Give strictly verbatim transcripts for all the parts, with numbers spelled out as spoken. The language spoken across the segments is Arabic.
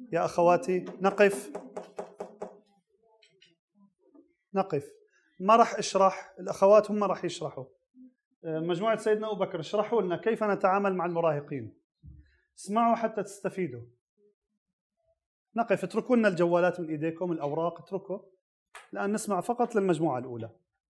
يا أخواتي نقف نقف. ما راح أشرح، الأخوات هم راح يشرحوا. مجموعة سيدنا أبو بكر اشرحوا لنا كيف نتعامل مع المراهقين. اسمعوا حتى تستفيدوا. نقف، اتركوا لنا الجوالات من إيديكم، الأوراق اتركوا، لأن نسمع فقط للمجموعة الأولى.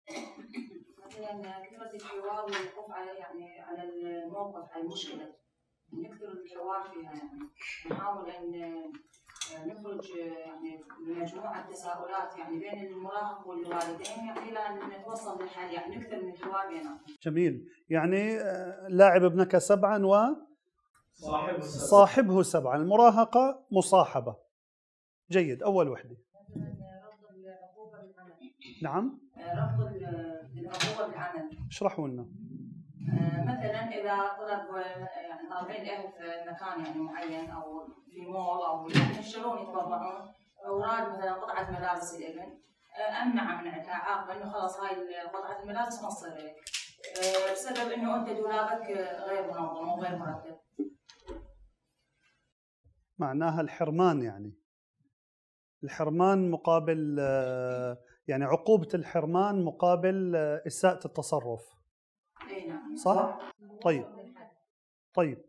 مثلا كثرة الحوار والوقوف على يعني على الموقف، على المشكلة، نكثر الحوار فيها، يعني نحاول أن نخرج يعني بمجموعة تساؤلات يعني بين المراهق والوالدين، يعني إلى أن نتوصل للحل، يعني نكثر من الحوار بينهم. جميل. يعني لاعب ابنك سبعا و صاحبه سبعا. صاحبه سبعا. المراهقة مصاحبة. جيد. أول وحدة رفض العقوبة بالعمل. نعم. رفض العقوبة بالعمل. اشرحوا لنا. مثلا إذا طلب يعني طالبين الأهل في مكان يعني معين أو في مول أو يشترون يتبرعون، أوراد مثلا قطعة ملابس الابن، أمنع منعتها، عاقبة إنه خلاص هاي قطعة الملابس ما تصير لك بسبب إنه أنت دولابك غير منظم وغير مرتب. معناها الحرمان، يعني الحرمان مقابل يعني عقوبة الحرمان مقابل إساءة التصرف. أي نعم. صح؟ طيب طيب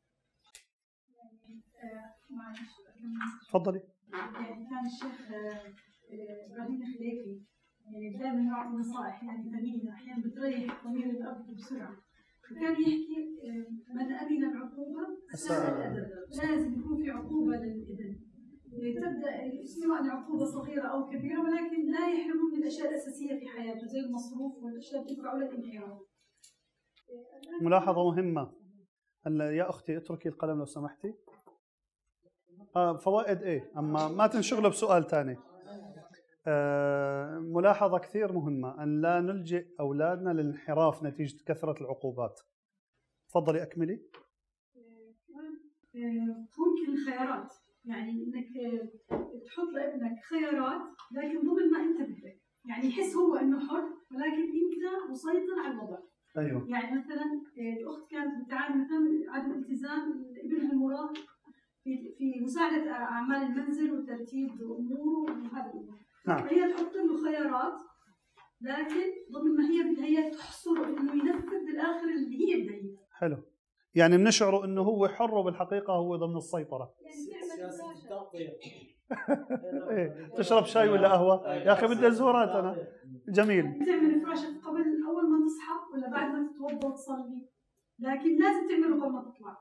تفضلي. يعني كان الشيخ إبراهيم الخليفي يعني دائما يعطي نصائح يعني ثمينة أحيانا بتريح ضمير الأب بسرعة، فكان يحكي من أمن العقوبة أساء الأدب. لازم يكون في عقوبة للابن، تبدأ سواء عقوبة صغيرة أو كبيرة، ولكن لا يحرمون من الأشياء الأساسية في حياته زي المصروف والأشياء اللي تدفعه للانحراف. ملاحظة مهمة. يا أختي اتركي القلم لو سمحتي. آه فوائد إيه؟ أما ما تنشغلوا بسؤال تاني. آه ملاحظة كثير مهمة، أن لا نلجئ أولادنا للانحراف نتيجة كثرة العقوبات. تفضلي أكملي. ممكن الخيارات، يعني إنك تحط لابنك خيارات لكن ضمن ما أنت بدك، يعني يحس هو إنه حر ولكن أنت مسيطر على الوضع. أيوة. يعني مثلا الأخت كانت بتعاني مثلا عدم التزام ابنها المراهق في في مساعدة أعمال المنزل وترتيب أموره وهذا الأمور. نعم. فهي تحط له خيارات لكن ضمن ما هي بدها هي تحصر إنه ينفذ بالآخر اللي هي بدها إياه. حلو. يعني بنشعره إنه هو حر وبالحقيقة هو ضمن السيطرة. سياسة التغطية. إيه تشرب شاي ولا قهوة؟ يا أخي بدي الزورات أنا. جميل. تعمل فراشة قبل أول ما تصحى ولا بعد ما تتوضأ وتصلي، لكن لازم تعمله قبل ما تطلع.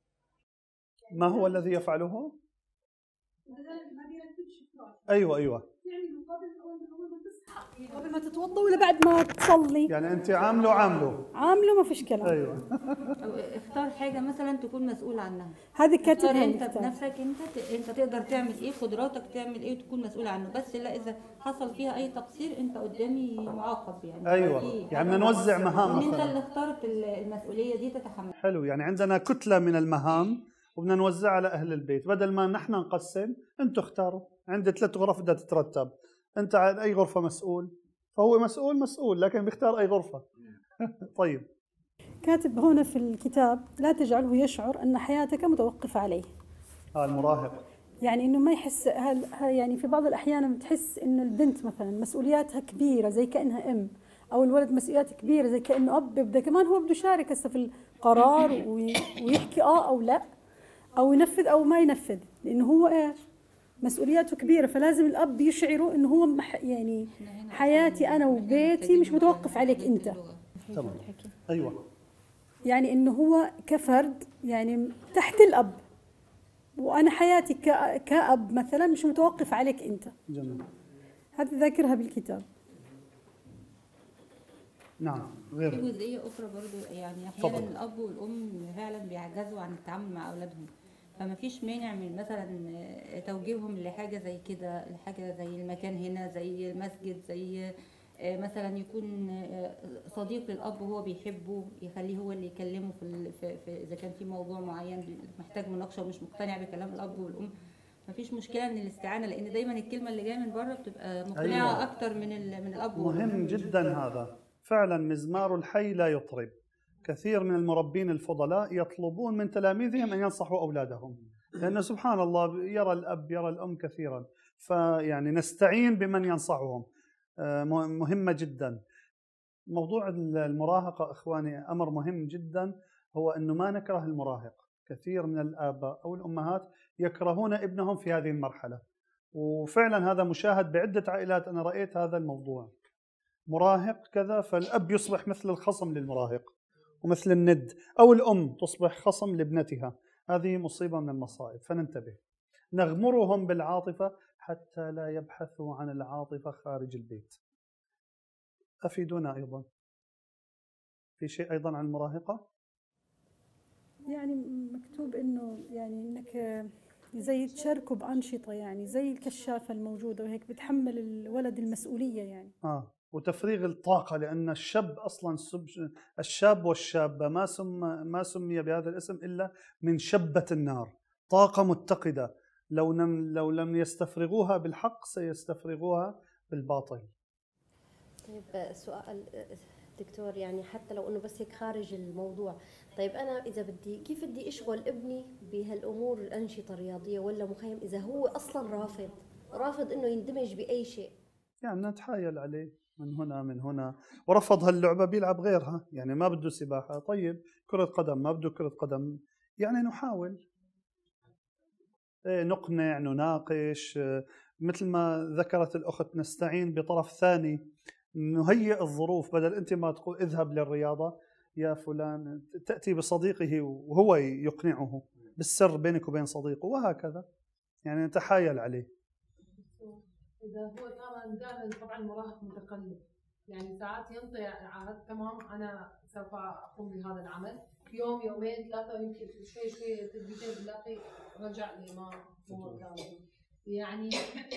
ما هو الذي يفعله؟ ما بيرتبش فراش. أيوة أيوة. تعمله قبل أول ما تصحى، قبل ما تتوضأ ولا بعد ما تصلي. يعني أنت عامله عامله. عامله ما فيش كلام. أيوة. اختار حاجة مثلا تكون مسؤول عنها. هذه كاتبها انت بنفسك، انت انت تقدر تعمل ايه، قدراتك تعمل ايه وتكون مسؤول عنه، بس لا اذا حصل فيها اي تقصير انت قدامي معاقب يعني. ايوه إيه؟ يعني نوزع مهام مثلا مثلا. انت اللي اخترت المسؤولية دي تتحمل. حلو. يعني عندنا كتلة من المهام وبدنا نوزعها على اهل البيت، بدل ما نحن نقسم انتم اختاروا. عندي ثلاث غرف بدها تترتب، انت على اي غرفة مسؤول، فهو مسؤول مسؤول لكن بيختار اي غرفة. طيب. كاتب هنا في الكتاب لا تجعله يشعر أن حياتك متوقفة عليه. آه المراهق. يعني إنه ما يحس هل يعني في بعض الأحيان بتحس إنه البنت مثلا مسؤولياتها كبيرة زي كأنها أم، أو الولد مسؤولياته كبيرة زي كأنه أب، بده كمان هو بده يشارك هسه في القرار ويحكي آه أو لا، أو ينفذ أو ما ينفذ، لأنه هو إيش مسؤولياته كبيرة، فلازم الأب يشعره إنه هو يعني حياتي أنا وبيتي مش متوقف عليك أنت. تمام. أيوة. يعني إنه هو كفرد يعني تحت الأب، وأنا حياتي كأب مثلا مش متوقف عليك أنت. جميل. هذا ذاكرها بالكتاب. نعم. غير في جزئية أخرى برضو، يعني أحيانا الأب والأم فعلا بيعجزوا عن التعامل مع أولادهم، فما فيش مانع من مثلا توجيههم لحاجة زي كده، لحاجة زي المكان هنا، زي المسجد، زي مثلا يكون صديق للأب وهو بيحبه يخليه هو اللي يكلمه في, في إذا كان في موضوع معين محتاج مناقشة ومش مقتنع بكلام الأب والأم. مفيش مشكلة من الاستعانة، لأن دايما الكلمة اللي جاية من بره بتبقى مقنعة. أيوة. أكتر من من الأب والأم. مهم جدا هذا فعلا. مزمار الحي لا يطرب. كثير من المربين الفضلاء يطلبون من تلاميذهم أن ينصحوا أولادهم، لأنه سبحان الله يرى الأب يرى الأم كثيرا، فيعني نستعين بمن ينصحهم. مهمة جدا. موضوع المراهقة إخواني أمر مهم جدا، هو أنه ما نكره المراهق. كثير من الآباء أو الأمهات يكرهون ابنهم في هذه المرحلة، وفعلا هذا مشاهد بعدة عائلات. أنا رأيت هذا الموضوع، مراهق كذا، فالأب يصبح مثل الخصم للمراهق ومثل الند، أو الأم تصبح خصم لابنتها. هذه مصيبة من المصائب، فننتبه. نغمرهم بالعاطفة حتى لا يبحثوا عن العاطفة خارج البيت. أفيدونا أيضا في شيء أيضا عن المراهقة. يعني مكتوب إنه يعني إنك زي تشاركوا بأنشطة، يعني زي الكشافة الموجودة، وهيك بتحمل الولد المسؤولية يعني. آه وتفريغ الطاقة، لأن الشاب أصلا الشاب والشابة ما سمي ما سمي بهذا الاسم إلا من شبة النار، طاقة متقدة. لو لم لو لم يستفرغوها بالحق سيستفرغوها بالباطل. طيب سؤال دكتور، يعني حتى لو انه بس هيك خارج الموضوع، طيب انا اذا بدي كيف بدي اشغل ابني بهالامور الانشطه الرياضيه ولا مخيم اذا هو اصلا رافض رافض انه يندمج باي شيء؟ يعني نتحايل عليه من هنا من هنا، ورفض هاللعبه بيلعب غيرها. يعني ما بده سباحه، طيب كره قدم، ما بده كره قدم، يعني نحاول نقنع نناقش. مثل ما ذكرت الأخت نستعين بطرف ثاني، نهيئ الظروف. بدل أنت ما تقول اذهب للرياضة يا فلان، تأتي بصديقه وهو يقنعه بالسر بينك وبين صديقه، وهكذا يعني نتحايل عليه. إذا هو طبعا دائما طبعا مراهق متقلب، يعني ساعات ينطي عهد تمام أنا سوف أقوم بهذا العمل، يوم يومين ثلاثة يمكن شوي شوي تدريجيا بلاقي رجع لما هو كان. يعني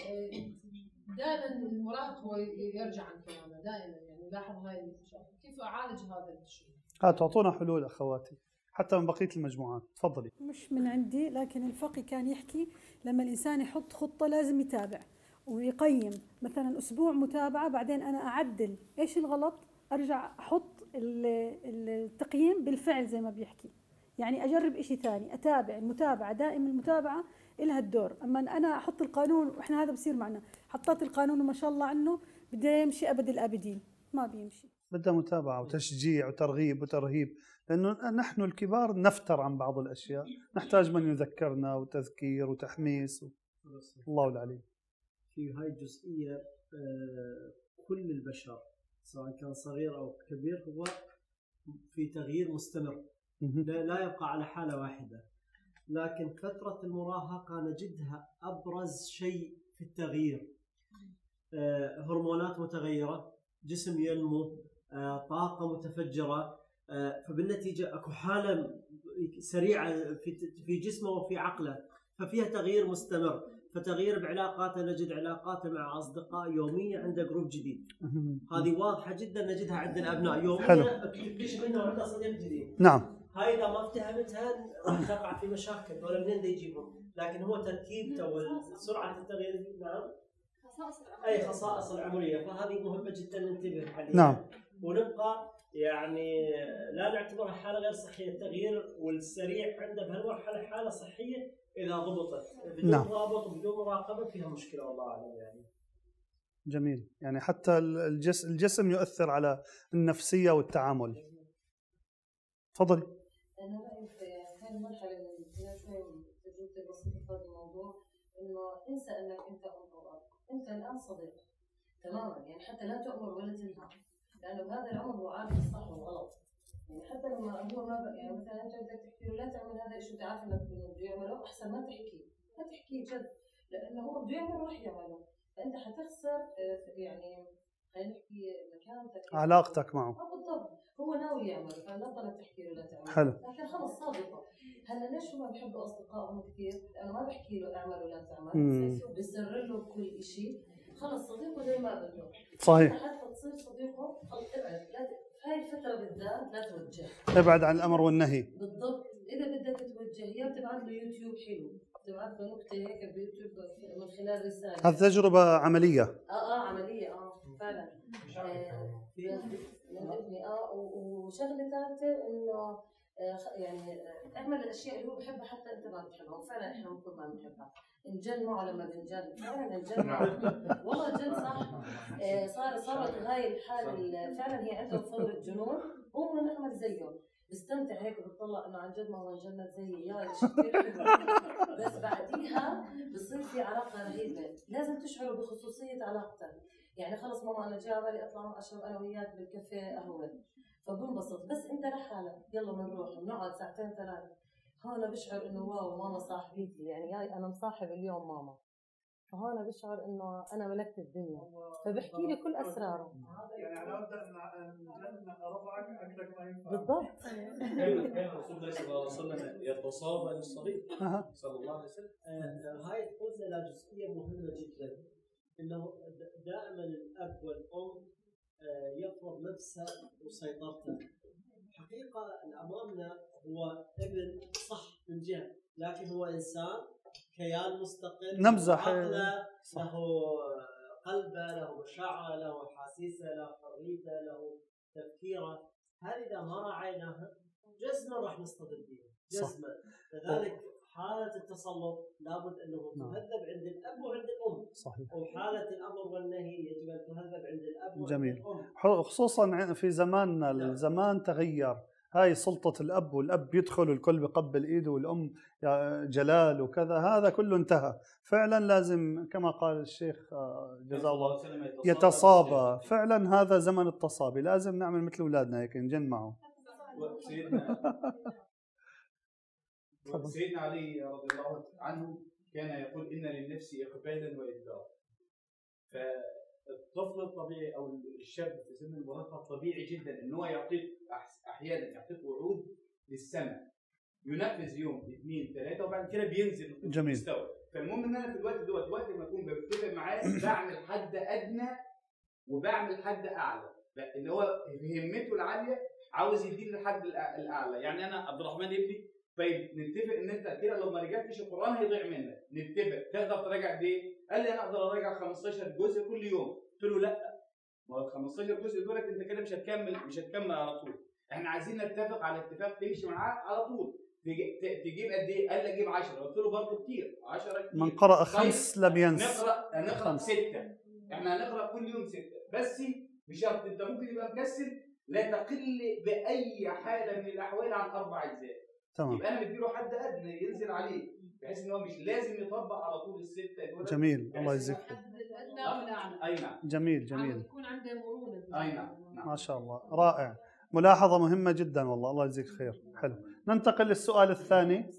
دائما المراهق هو يرجع عن كلامه دائما، يعني لاحظ هاي المشاكل. كيف أعالج هذا الشيء؟ ها تعطونا حلول أخواتي حتى من بقية المجموعات. تفضلي. مش من عندي، لكن الفقه كان يحكي لما الإنسان يحط خطة لازم يتابع ويقيم. مثلا أسبوع متابعة، بعدين أنا أعدل إيش الغلط، أرجع أحط التقييم بالفعل زي ما بيحكي. يعني أجرب إشي ثاني، أتابع. المتابعة دائما، المتابعة إلها الدور. أما أنا أحط القانون، وإحنا هذا بصير معنا، حطيت القانون وما شاء الله عنه بده يمشي أبد الآبدين، ما بيمشي. بدها متابعة وتشجيع وترغيب وترهيب، لأنه نحن الكبار نفتر عن بعض الأشياء، نحتاج من يذكرنا وتذكير وتحميس. الله العلي. في هاي الجزئية كل البشر سواء كان صغير أو كبير هو في تغيير مستمر، لا يبقى على حالة واحدة. لكن فترة المراهقة نجدها أبرز شيء في التغيير، هرمونات متغيرة، جسم ينمو، طاقة متفجرة، فبالنتيجة أكو حالة سريعة في جسمه وفي عقله، ففيها تغيير مستمر. فتغيير بعلاقاته، نجد علاقاته مع أصدقاء يوميا عنده جروب جديد، هذه واضحة جدا نجدها عند الأبناء يوميا تكتشف منه عنده صديق جديد. نعم. هاي إذا ما افتهمتها راح تقع في مشاكل، ولا منين دا يجيبهم؟ لكن هو تركيبته وسرعة التغيير. نعم. أي خصائص العمرية، فهذه مهمة جدا ننتبه عليها. نعم. ونبقى يعني لا نعتبرها حالة غير صحية. التغيير والسريع عنده بهالمرحلة حالة صحية إذا ضبطت، بدون نعم. ضابط وبدون مراقبة فيها مشكلة والله أعلم. يعني جميل. يعني حتى الجسم الجسم يؤثر على النفسية والتعامل. تفضلي. أنا رأيي في هذه المرحلة اللي فيها شوي تجربتي بسيطة في هذا الموضوع، إنه انسى إنك أنت أم أو أب، أنت الآن صديق تماما. يعني حتى لا تؤمر ولا تنهى، لأنه بهذا العمر هو عارف الصح والغلط. يعني حتى لما هو ما يعني مثلا أنت بدك تحكي له لا تعمل هذا الشيء، تعرف إنك بده يعمله، أحسن ما تحكي، ما تحكي جد، لأنه هو بده يعمله راح يعمله، فأنت حتخسر يعني خلينا نحكي مكانتك، علاقتك معه. اه بالضبط، هو ناوي يعمل، فلا تضلك تحكي له لا تعمل. حلو. لكن خلص صادقه. هلا ليش هم بيحبوا اصدقائهم كثير؟ لانه ما بحكي له اعمل ولا تعمل، بيسر له كل شيء، خلص صديقه زي ما بده. صحيح. حتى تصير صديقه خلص ابعد، لا في هاي الفتره بالذات لا توجه، ابعد عن الامر والنهي. بالضبط. اذا بدك توجه يا بتبعث له يوتيوب حلو، بتبعث له نكته هيك بيوتيوب من خلال رساله. هذه تجربه عمليه. اه اه عمليه اه فعلا. آه من ابني اه وشغله ثالثه انه يعني اعمل الاشياء اللي هو بحبها حتى انت ما بتحبها، وفعلا احنا المفروض ما بنحبها. نجن معه لما بنجن، فعلا نجن معه والله جد صح. صار صارت هاي الحاله فعلا هي عندهم فتره جنون، هو نعمل زيه بستمتع هيك وبتطلع انه عن جد ما هو جنة زي يا شيء كثير حلو. بس بعديها بصير في علاقه رهيبه، لازم تشعروا بخصوصيه علاقتك. يعني خلص ماما انا جاي على بالي اطلع اشرب انا وياك بالكافيه قهوه، فبنبسط. بس انت لحالك يلا بنروح بنقعد ساعتين ثلاثه، هون بشعر انه واو ماما صاحبتي، يعني ياي انا مصاحب اليوم ماما، فهون بشعر انه انا ملكت الدنيا، فبحكي لي كل اسراره. يعني انا ابدا ان ارفعك اكثر ما ينفع. بالضبط. كان كان رسول الله صلى الله عليه وسلم يتصابى للصليب صلى الله عليه وسلم. هاي تقودنا الى جزئيه مهمه جدا، انه دائما الاب والام يفرض نفسه وسيطرته. حقيقه اللي امامنا هو ابن صح من جهه، لكن هو انسان كيان مستقل، نمزح عقله، له قلبه، له مشاعره، له احاسيسه، له حريته، له تفكيره. هذه اذا ما راعيناها جزما راح نصطدم بها جزما. لذلك حاله التسلط لابد انه تهذب عند الاب وعند الام. صحيح. وحاله الامر والنهي يجب ان تهذب عند الاب وعند جميل. الام. خصوصا في زماننا الزمان تغير، هاي سلطة الأب، والأب يدخل والكل بقبل إيده، والأم جلال وكذا، هذا كله انتهى. فعلا لازم كما قال الشيخ جزاه الله يتصابى، فعلا هذا زمن التصابي، لازم نعمل مثل أولادنا هيك نجن معه. سيدنا سيدنا علي رضي الله عنه كان يقول إن للنفس إقبالا وإدبارا. فالطفل الطبيعي أو الشاب في سن المراهقة طبيعي جدا إن هو يعطيك أحيانا يعطيك وعود للسنة، ينفذ يوم اثنين ثلاثة وبعد كده بينزل المستوى. فالمهم إن أنا في الوقت دوت وقت ما أكون بتفق معاه بعمل حد أدنى وبعمل حد أعلى، اللي هو همته العالية عاوز يديني الحد الأعلى. يعني أنا عبد الرحمن ابني، طيب نتفق ان انت كده لو ما رجعتش القران هيضيع منك، نتفق تقدر تراجع قد ايه؟ قال لي انا اقدر اراجع خمستاشر جزء كل يوم. قلت له لا، ما هو ال خمستاشر جزء دولت انت كده مش هتكمل مش هتكمل على طول، احنا عايزين نتفق على اتفاق تمشي معاه على طول. تجيب قد ايه؟ قال لي اجيب عشرة. قلت له برضه كتير، عشرة كتير. من قرأ خمس لم ينس. نقرا نقرا سته، احنا هنقرا كل يوم سته، بس بشرط انت ممكن يبقى مكسل لا تقل باي حاله من الاحوال عن اربع اجزاء. تمام. يبقى انا مديله حد ادنى ينزل عليه بحيث ان هو مش لازم يطبق على طول السته. جميل، الله يجزيك خير. اي نعم. جميل جميل. يكون عنده مرونه. اي نعم. ما شاء الله، رائع، ملاحظه مهمه جدا والله، الله يجزيك خير. حلو، ننتقل للسؤال الثاني.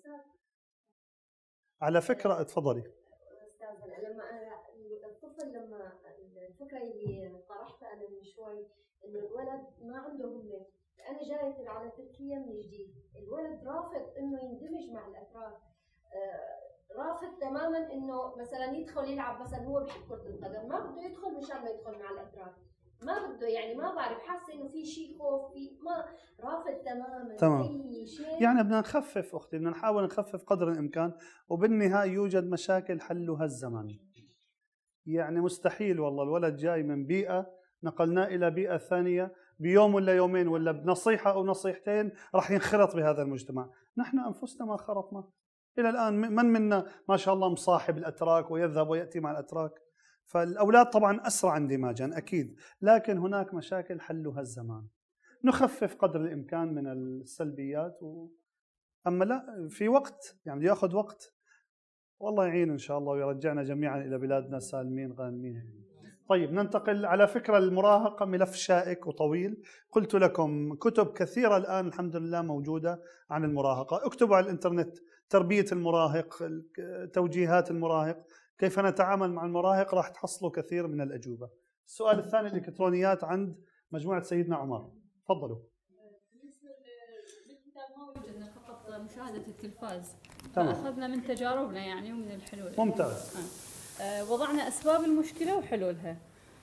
على فكره تفضلي. استاذ، لما الطفل لما الفكره اللي طرحتها انا من شوي انه الولد ما عنده همه، أنا جاية على تركيا من جديد، الولد رافض إنه يندمج مع الأتراك، آه رافض تماماً إنه مثلاً يدخل يلعب، مثلاً هو بحب كرة القدم، ما بده يدخل مشان ما يدخل مع الأتراك، ما بده، يعني ما بعرف، حاسة إنه في شيء خوف، في ما رافض تماماً. تمام. أي شيء. يعني بدنا نخفف أختي، بدنا نحاول نخفف قدر الإمكان، وبالنهاية يوجد مشاكل حلها الزمن. يعني مستحيل والله الولد جاي من بيئة نقلناه إلى بيئة ثانية بيوم ولا يومين ولا بنصيحة أو نصيحتين راح ينخرط بهذا المجتمع. نحن أنفسنا ما خرطنا إلى الآن، من منا ما شاء الله مصاحب الأتراك ويذهب ويأتي مع الأتراك، فالأولاد طبعا أسرع اندماجا أكيد، لكن هناك مشاكل حلها الزمان. نخفف قدر الإمكان من السلبيات و... أما لا في وقت يعني يأخذ وقت، والله يعين إن شاء الله ويرجعنا جميعا إلى بلادنا سالمين غانمين. طيب ننتقل. على فكرة المراهقة ملف شائك وطويل، قلت لكم كتب كثيرة الآن الحمد لله موجودة عن المراهقة، اكتبوا على الإنترنت تربية المراهق، توجيهات المراهق، كيف نتعامل مع المراهق، راح تحصلوا كثير من الأجوبة. السؤال الثاني الإلكترونيات عند مجموعة سيدنا عمر، تفضلوا. بالنسبة للكتاب ما وجدنا فقط مشاهدة التلفاز، تمام. فأخذنا من تجاربنا يعني ومن الحلول. ممتاز. آه. وضعنا أسباب المشكلة وحلولها.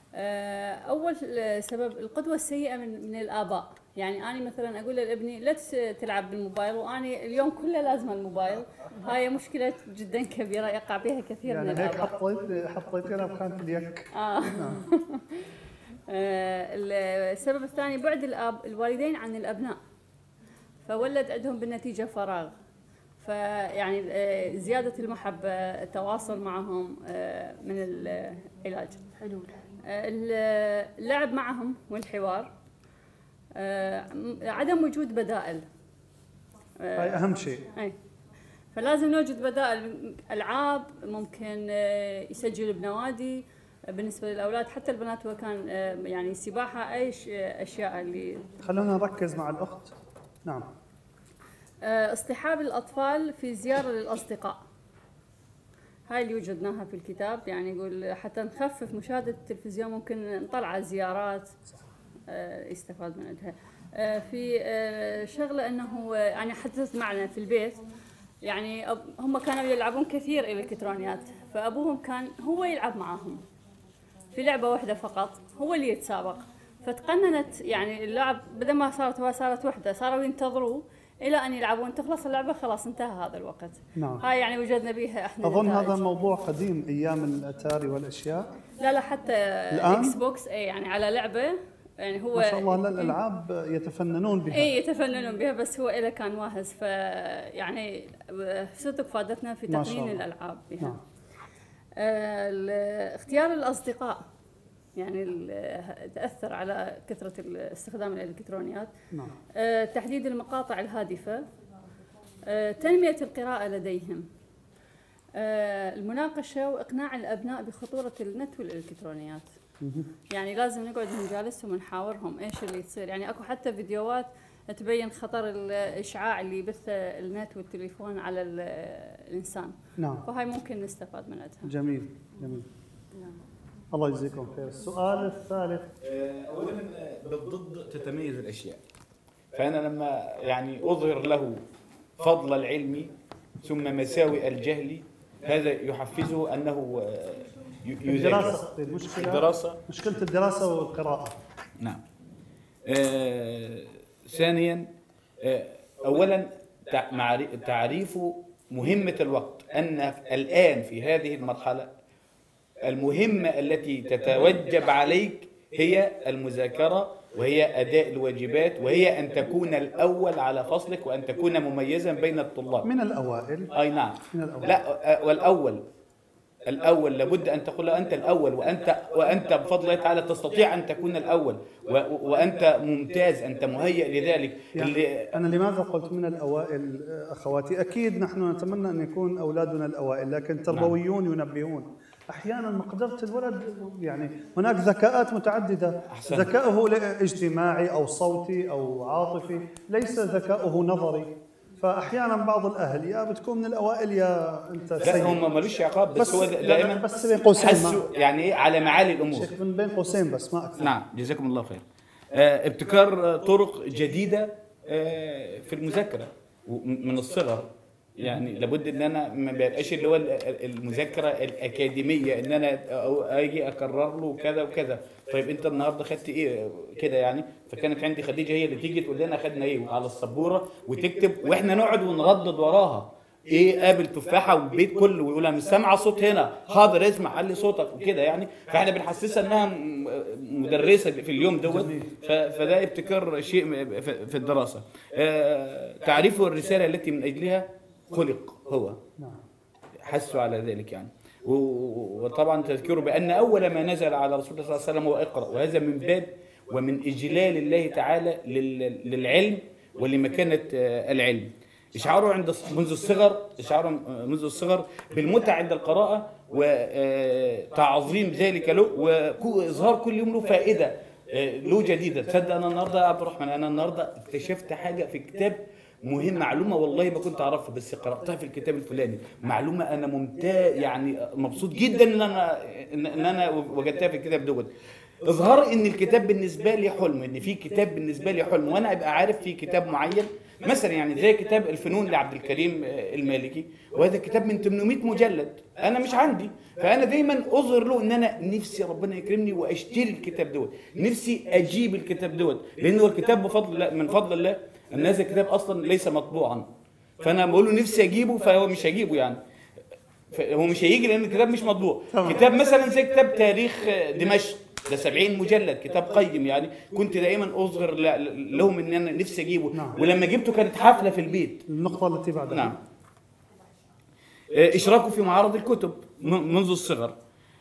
أول سبب القدوة السيئة من من الآباء، يعني أنا مثلا أقول لابني لا تلعب بالموبايل وأنا اليوم كله لازم الموبايل، هاي مشكلة جدا كبيرة يقع بها كثير يعني من الآباء. يعني هيك حطيت حطيتنا بخانة اليك. آه. السبب الثاني بعد الأب الوالدين عن الأبناء، فولد عندهم بالنتيجة فراغ. فيعني زيادة المحبة، التواصل معهم من العلاج. حلو. اللعب معهم والحوار، عدم وجود بدائل. هاي أهم شيء. أي. فلازم نوجد بدائل، ألعاب ممكن يسجلوا بنوادي بالنسبة للأولاد، حتى البنات وكان يعني سباحة، أي أشياء اللي. خلونا نركز مع الأخت. نعم. اصطحاب الأطفال في زيارة للأصدقاء، هاي اللي وجدناها في الكتاب. يعني يقول حتى نخفف مشاهدة التلفزيون ممكن نطلع زيارات يستفاد من عندها. في شغلة أنه يعني حدثت معنا في البيت، يعني هم كانوا يلعبون كثير الإلكترونيات، فأبوهم كان هو يلعب معهم في لعبة واحدة فقط، هو اللي يتسابق. فتقننت يعني اللعب، بدل ما صارت هو صارت وحدة، صاروا ينتظروا إلى أن يلعبون، تخلص اللعبة خلاص انتهى هذا الوقت. نعم. هاي يعني وجدنا بها احنا. أظن هذا موضوع قديم أيام الأتاري والأشياء. لا لا حتى الإكس بوكس أي يعني على لعبة، يعني هو ما شاء الله الألعاب يتفننون بها. اي يتفننون بها، بس هو إله كان واهز، ف يعني صدق فادتنا في تقنين الألعاب بها. نعم. آه اختيار الأصدقاء يعني تأثر على كثرة استخدام الإلكترونيات. نعم. آه تحديد المقاطع الهادفة، آه تنمية القراءة لديهم، آه المناقشة وإقناع الأبناء بخطورة النت والإلكترونيات. يعني لازم نقعد نجالسهم ونحاورهم ايش اللي يصير. يعني اكو حتى فيديوهات تبين خطر الاشعاع اللي يبث النت والتليفون على الانسان. نعم. فهاي ممكن نستفاد من عندها. جميل جميل. نعم. الله يجزيكم خير. السؤال الثالث. اولا بالضد تتميز الاشياء، فانا لما يعني اظهر له فضل العلم ثم مساوئ الجهل، هذا يحفزه انه الدراسة. المشكلة الدراسة مشكلة الدراسة والقراءة. نعم. آه ثانيا، آه أولا تعريف مهمة الوقت، أنك الآن في هذه المرحلة المهمة التي تتوجب عليك هي المذاكرة، وهي أداء الواجبات، وهي أن تكون الأول على فصلك، وأن تكون مميزا بين الطلاب. من الأوائل. أي نعم. من الأوائل. لا، والأول الأول لابد أن تقول أنت الأول، وأنت وأنت بفضل الله تعالى تستطيع أن تكون الأول، وأنت ممتاز، أنت مهيئ لذلك. يعني اللي أنا لماذا قلت من الأوائل أخواتي؟ أكيد نحن نتمنى أن يكون أولادنا الأوائل، لكن تربويون ينبهون أحيانا مقدرة الولد، يعني هناك ذكاءات متعددة. أحسن. ذكاؤه اجتماعي أو صوتي أو عاطفي، ليس ذكاؤه نظري. فاحيانا بعض الاهل يا بتكون من الاوائل يا انت سيء. لا هم مالوش عقاب، بس, بس هو دائما بس بين قوسين يعني ايه على معالي الامور. شيخ من بين قوسين بس ما اكثر. نعم جزاكم الله خير. آه ابتكار طرق جديده آه في المذاكره من الصغر. يعني لابد ان انا ما بيبقاش اللي هو المذاكره الاكاديميه ان انا اجي اكرر له كذا وكذا. طيب انت النهارده خدت ايه كده يعني؟ فكانت عندي خديجه هي اللي تيجي تقول لنا خدنا ايه على السبوره وتكتب، واحنا نقعد ونردد وراها. ايه قابل تفاحه والبيت كله ويقول انا مش سامعه صوت هنا، حاضر اسمع علي صوتك وكده يعني. فاحنا بنحسسها انها مدرسه في اليوم دوت. فده ابتكار شيء في الدراسه. آه تعريف الرساله التي من اجلها خلق هو. حسوا على ذلك يعني. وطبعا تذكروا بان اول ما نزل على رسول الله صلى الله عليه وسلم هو اقرا، وهذا من باب ومن اجلال الله تعالى للعلم ولمكانه العلم. اشعاره عند منذ الصغر اشعاره منذ الصغر بالمتعه عند القراءه وتعظيم ذلك له، واظهار كل يوم له فائده له جديده. تصدق انا النهارده يا عبد الرحمن انا النهارده اكتشفت حاجه في كتاب مهم، معلومه والله ما كنت اعرفها بس قراتها في الكتاب الفلاني، معلومه انا ممتاز يعني مبسوط جدا ان انا ان انا وجدتها في الكتاب دوت. اظهار ان الكتاب بالنسبه لي حلم، ان في كتاب بالنسبه لي حلم، وانا ابقى عارف في كتاب معين مثلا يعني زي كتاب الفنون لعبد الكريم المالكي، وهذا كتاب من ثمانمائة مجلد انا مش عندي، فانا دايما اظهر له ان انا نفسي ربنا يكرمني واشتري الكتاب دوت، نفسي اجيب الكتاب دوت، لانه الكتاب بفضل الله من فضل الله ان هذا الكتاب اصلا ليس مطبوعا. فانا بقول له نفسي اجيبه فهو مش هيجيبه يعني. هو مش هيجي لان الكتاب مش مطبوع. كتاب مثلا زي كتاب تاريخ دمشق ده سبعين مجلد، كتاب قيم يعني. كنت دائما اصغر لهم ان انا نفسي اجيبه. نعم. ولما جبته كانت حفله في البيت. النقطه التي بعدها. نعم. اشراكه في معارض الكتب منذ الصغر،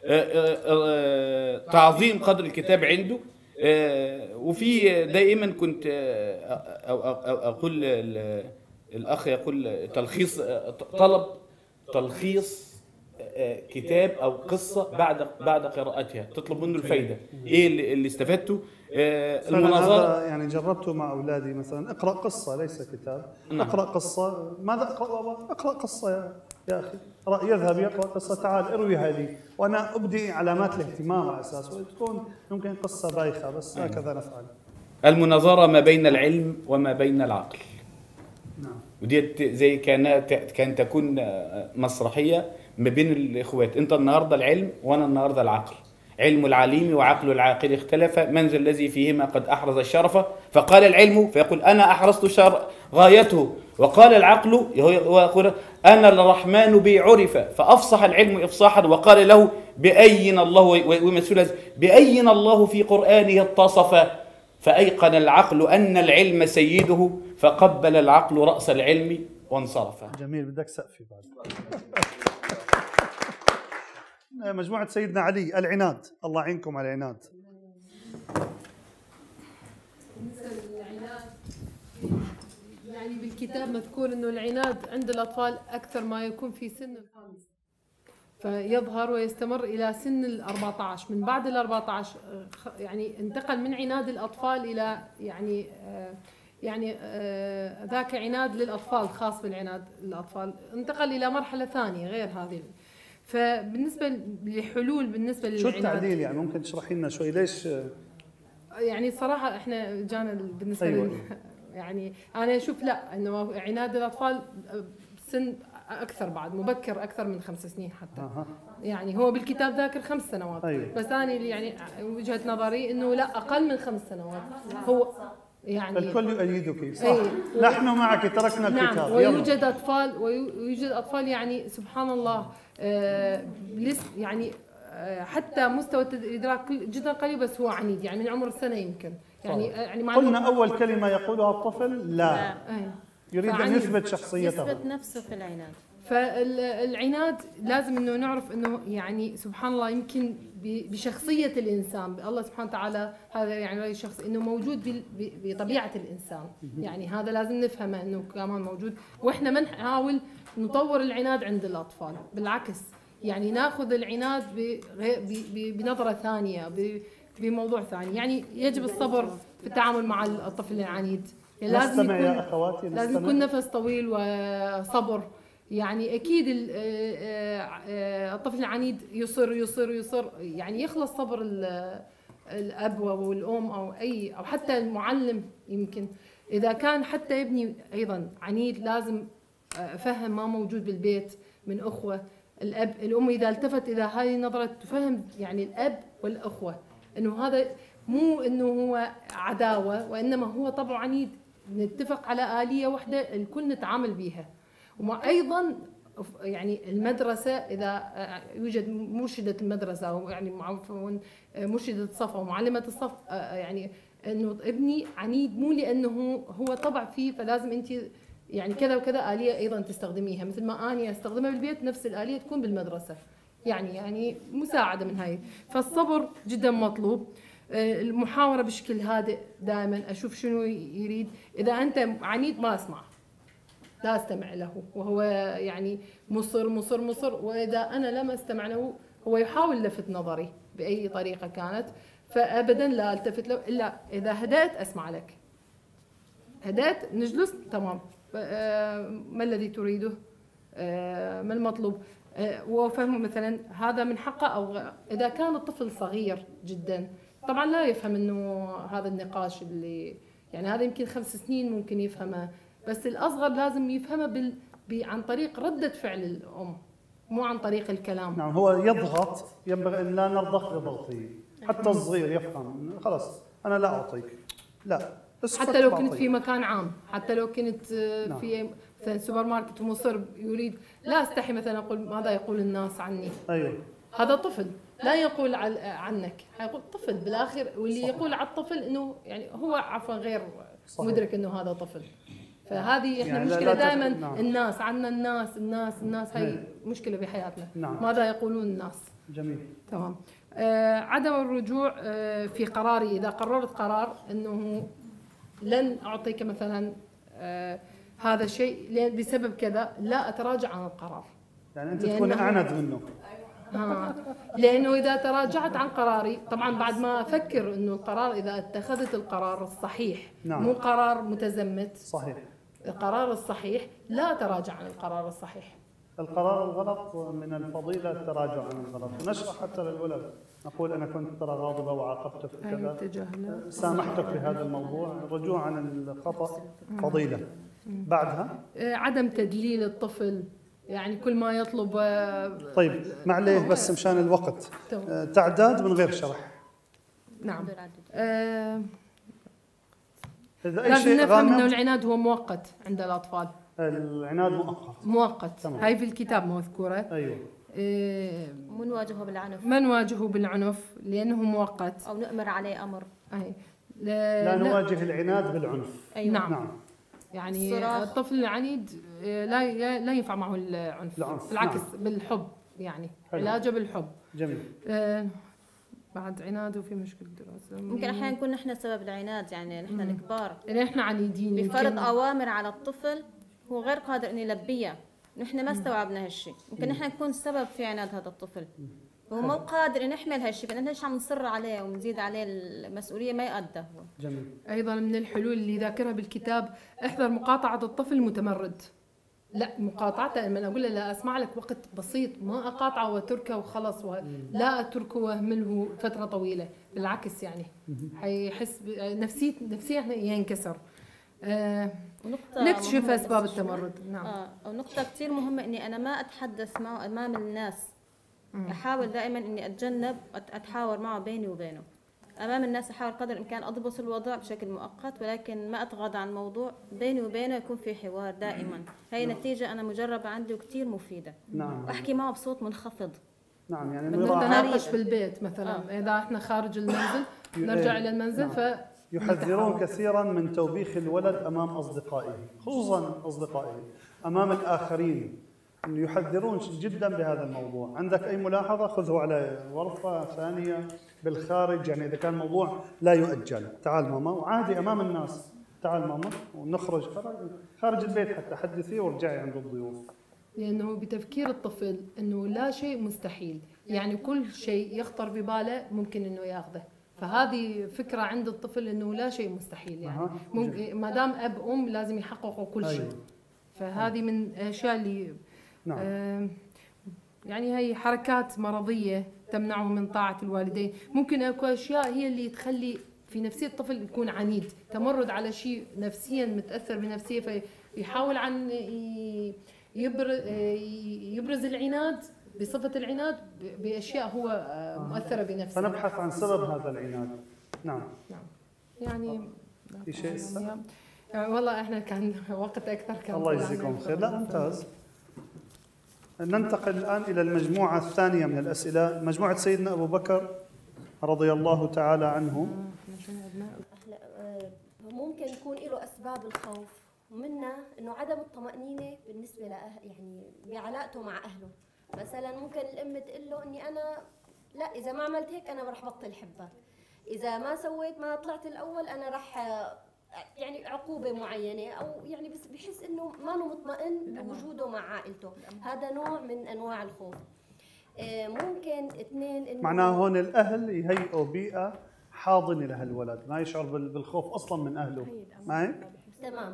تعظيم قدر الكتاب عنده. وفي دائما كنت اقول الاخ يقول تلخيص طلب تلخيص كتاب او قصه بعد بعد قراءتها، تطلب منه الفائده، ايه اللي, اللي استفدته. المناظره يعني جربته مع اولادي مثلا، اقرا قصه ليس كتاب. نعم. اقرا قصه. ماذا اقرا بابا؟ اقرا قصه يا, يا اخي. يذهب يقرا قصه، تعال اروي هذه، وانا ابدي علامات الاهتمام على اساس تكون ممكن قصه بايخه، بس هكذا نفعل. المناظره ما بين العلم وما بين العقل. نعم. ودي زي كانت كان تكون مسرحيه ما بين الاخوات، انت النهارده العلم وانا النهارده العقل. علم العليم وعقل العاقل اختلف، من ذا الذي فيهما قد احرز الشرف؟ فقال العلم فيقول انا احرزت شر غايته، وقال العقل يقول انا الرحمن بي عرف، فافصح العلم افصاحا وقال له باين الله ومسؤول باين الله في قرانه اتصف، فايقن العقل ان العلم سيده، فقبل العقل راس العلم وانصرف. جميل، بدك سقفي بعد. مجموعة سيدنا علي، العناد. الله يعينكم على العناد. بالنسبة للعناد يعني بالكتاب مذكور انه العناد عند الاطفال اكثر ما يكون في سن الخامس، فيظهر ويستمر الى سن ال أربعة عشر. من بعد ال أربعة عشر يعني انتقل من عناد الاطفال الى يعني يعني ذاك عناد للاطفال خاص بالعناد الاطفال، انتقل الى مرحلة ثانية غير هذه. فبالنسبه لحلول بالنسبه للعناد، شو التعديل يعني؟ ممكن تشرحي لنا شوي ليش؟ يعني صراحه احنا جانا بالنسبه أيوة. لل... يعني انا اشوف لا انه عناد الاطفال سن اكثر، بعد مبكر اكثر من خمس سنين حتى. أه. يعني هو بالكتاب ذاكر خمس سنوات. أيوة. بس انا يعني وجهه نظري انه لا اقل من خمس سنوات. هو يعني الكل يؤيدك صح. أيه. نحن معك، تركنا الكتاب. نعم. ويوجد اطفال ويوجد اطفال يعني سبحان الله آه يعني آه حتى مستوى الادراك جدا قليل، بس هو عنيد يعني من عمر سنه يمكن. يعني يعني قلنا اول كلمه يقولها الطفل لا, لا. يريد ان يثبت شخصيته، يثبت نفسه في العناد. فالعناد لازم انه نعرف انه يعني سبحان الله يمكن بشخصيه الانسان، الله سبحانه وتعالى هذا يعني الشخص انه موجود بطبيعه الانسان، يعني هذا لازم نفهمه انه كمان موجود. واحنا ما نحاول نطور العناد عند الاطفال، بالعكس يعني ناخذ العناد بنظره ثانيه، بموضوع ثاني. يعني يجب الصبر في التعامل مع الطفل العنيد، يعني لازم يكون يا أخواتي لازم يكون نفس طويل وصبر. يعني اكيد الطفل العنيد يصر يصر يصر يعني يخلص صبر الاب والام او اي او حتى المعلم. يمكن اذا كان حتى ابني ايضا عنيد لازم افهم ما موجود بالبيت من اخوه. الاب الام اذا التفت الى هذه النظره تفهم يعني الاب والاخوه انه هذا مو انه هو عداوه، وانما هو طبعه عنيد، نتفق على آلية واحدة الكل نتعامل بها. وأيضا يعني المدرسة إذا يوجد مرشدة المدرسة أو يعني مرشدة الصف أو معلمة الصف، يعني إنه ابني عنيد مو لأنه هو طبع فيه فلازم أنت يعني كذا وكذا آلية أيضا تستخدميها، مثل ما أنا أستخدمها بالبيت نفس الآلية تكون بالمدرسة. يعني يعني مساعدة من هاي. فالصبر جدا مطلوب. المحاورة بشكل هادئ دائما، أشوف شنو يريد. إذا أنت عنيد ما أسمع، لا أستمع له وهو يعني مصر مصر مصر، وإذا أنا لم أستمع له هو يحاول لفت نظري بأي طريقة كانت، فأبدا لا ألتفت له إلا إذا هدأت أسمع لك. هدأت نجلس تمام، ما الذي تريده؟ ما المطلوب؟ وفهمه مثلا هذا من حقه، أو إذا كان الطفل صغير جدا طبعا لا يفهم انه هذا النقاش اللي يعني هذا يمكن خمس سنين ممكن يفهمه، بس الاصغر لازم يفهمه بال... ب... عن طريق ردة فعل الام، مو عن طريق الكلام. نعم، هو يضغط، ينبغي ان لا نرضخ بضغطه، حتى الصغير يفهم خلاص انا لا اعطيك، لا بس حتى لو كنت في مكان عام، حتى لو كنت في مثلا سوبر ماركت ومصر يريد، لا استحي مثلا اقول ماذا يقول الناس عني. ايوه هذا طفل لا يقول عنك، حيقول طفل بالاخر، واللي صحيح. يقول على الطفل انه يعني هو عفوا غير صحيح. مدرك انه هذا طفل. فهذه احنا يعني مشكله دائما نعم. الناس عندنا الناس الناس الناس هي نعم. مشكله بحياتنا نعم. ماذا يقولون الناس؟ جميل تمام. آه عدم الرجوع آه في قراري، اذا قررت قرار انه لن اعطيك مثلا آه هذا الشيء بسبب كذا، لا اتراجع عن القرار. يعني انت تكون اعند منه. آه. لانه اذا تراجعت عن قراري طبعا بعد ما افكر انه القرار اذا اتخذت القرار الصحيح نعم. مو قرار متزمت صحيح، القرار الصحيح لا تراجع عن القرار الصحيح. القرار الغلط من الفضيلة التراجع عن الغلط، ونشرح حتى للولد نقول أنا كنت ترى غاضبة وعاقبتك بكذا، سامحتك بهذا الموضوع، الرجوع عن الخطأ فضيلة. بعدها عدم تدليل الطفل، يعني كل ما يطلب. طيب معليه بس مشان الوقت، تعداد من غير شرح. نعم. آه لازم نفهم انه العناد هو مؤقت عند الاطفال. العناد مؤقت مؤقت تمام. هاي في الكتاب مذكوره. ايوه. إيه ما نواجهه بالعنف، ما نواجهه بالعنف لانه مؤقت، او نؤمر عليه امر. اي لا, لا نواجه العناد بالعنف. أيوة. نعم. نعم يعني الصراخ. الطفل العنيد لا لا ينفع معه العنف, العنف. بالعكس نعم. بالحب، يعني حلو. علاجه بالحب. جميل. آه بعد عناده في مشكله دراسه، ممكن احيانا نكون نحن سبب العناد، يعني نحن الكبار يعني احنا عنيدين بفرض اوامر على الطفل هو غير قادر انه يلبيها، نحن ما استوعبنا هالشيء، ممكن نحن نكون السبب في عناد هذا الطفل وهو مو قادر انه يحمل هالشيء، فنحن ليش عم نصر عليه ونزيد عليه المسؤوليه ما يقدر هو. جميل. ايضا من الحلول اللي ذاكرها بالكتاب احذر مقاطعه الطفل المتمرد. لا مقاطعته لما اقول له لا اسمع لك وقت بسيط، ما اقاطعه واتركه وخلص و... لا اتركه واهمله فتره طويله، بالعكس يعني حيحس نفسيه نفسيه ينكسر. آه نكتشف اسباب التمرد. نعم. اه ونقطه كثير مهمه اني انا ما اتحدث معه امام الناس، مم. احاول دائما اني اتجنب اتحاور معه بيني وبينه. امام الناس احاول قدر الامكان اضبط الوضع بشكل مؤقت، ولكن ما اتغاضى عن الموضوع، بيني وبينه يكون في حوار دائما. هي نعم. نتيجه انا مجربه عندي وكثير مفيده. نعم. واحكي معه بصوت منخفض. نعم يعني نتناقش بالبيت مثلا. آه. اذا احنا خارج المنزل نرجع الى المنزل. نعم. ف يحذرون كثيرا من توبيخ الولد امام اصدقائه، خصوصا اصدقائه امام الاخرين، يحذرون جدا بهذا الموضوع. عندك اي ملاحظه خذه على غرفه ثانيه بالخارج، يعني اذا كان الموضوع لا يؤجل تعال ماما، وعادي امام الناس تعال ماما، ونخرج خارج البيت حتى حدثيه وارجعي عند الضيوف. لانه بتفكير الطفل انه لا شيء مستحيل، يعني كل شيء يخطر بباله ممكن انه ياخذه، فهذه فكره عند الطفل انه لا شيء مستحيل، يعني ممكن ما دام اب ام لازم يحققوا كل شيء. أيوه. فهذه من الاشياء اللي نعم. آه يعني هي حركات مرضيه تمنعه من طاعه الوالدين. ممكن اكو اشياء هي اللي تخلي في نفسيه الطفل يكون عنيد، تمرد على شيء نفسيا متاثر بنفسيه، فيحاول عن يبرز العناد بصفه العناد باشياء هو مؤثره بنفسه. فنبحث عن سبب هذا العناد. نعم. نعم. يعني في شيء يعني والله احنا كان وقت اكثر كان. الله يجزيكم خير. لا ممتاز. ننتقل الان الى المجموعه الثانيه من الاسئله، مجموعه سيدنا ابو بكر رضي الله تعالى عنه. ممكن يكون له اسباب الخوف، ومنها انه عدم الطمأنينة بالنسبة لأهل، يعني بعلاقته مع اهله. مثلا ممكن الام تقول له اني انا لا اذا ما عملت هيك انا رح بطل حبك، اذا ما سويت ما طلعت الاول انا رح يعني عقوبة معينة، او يعني بس بحس انه ما له مطمئن بوجوده مع عائلته. هذا نوع من انواع الخوف. ممكن اثنين انه معناه هون الاهل يهيئوا بيئة حاضنة لهالولد، ما يشعر بالخوف اصلا من اهله، ما هيك؟ تمام.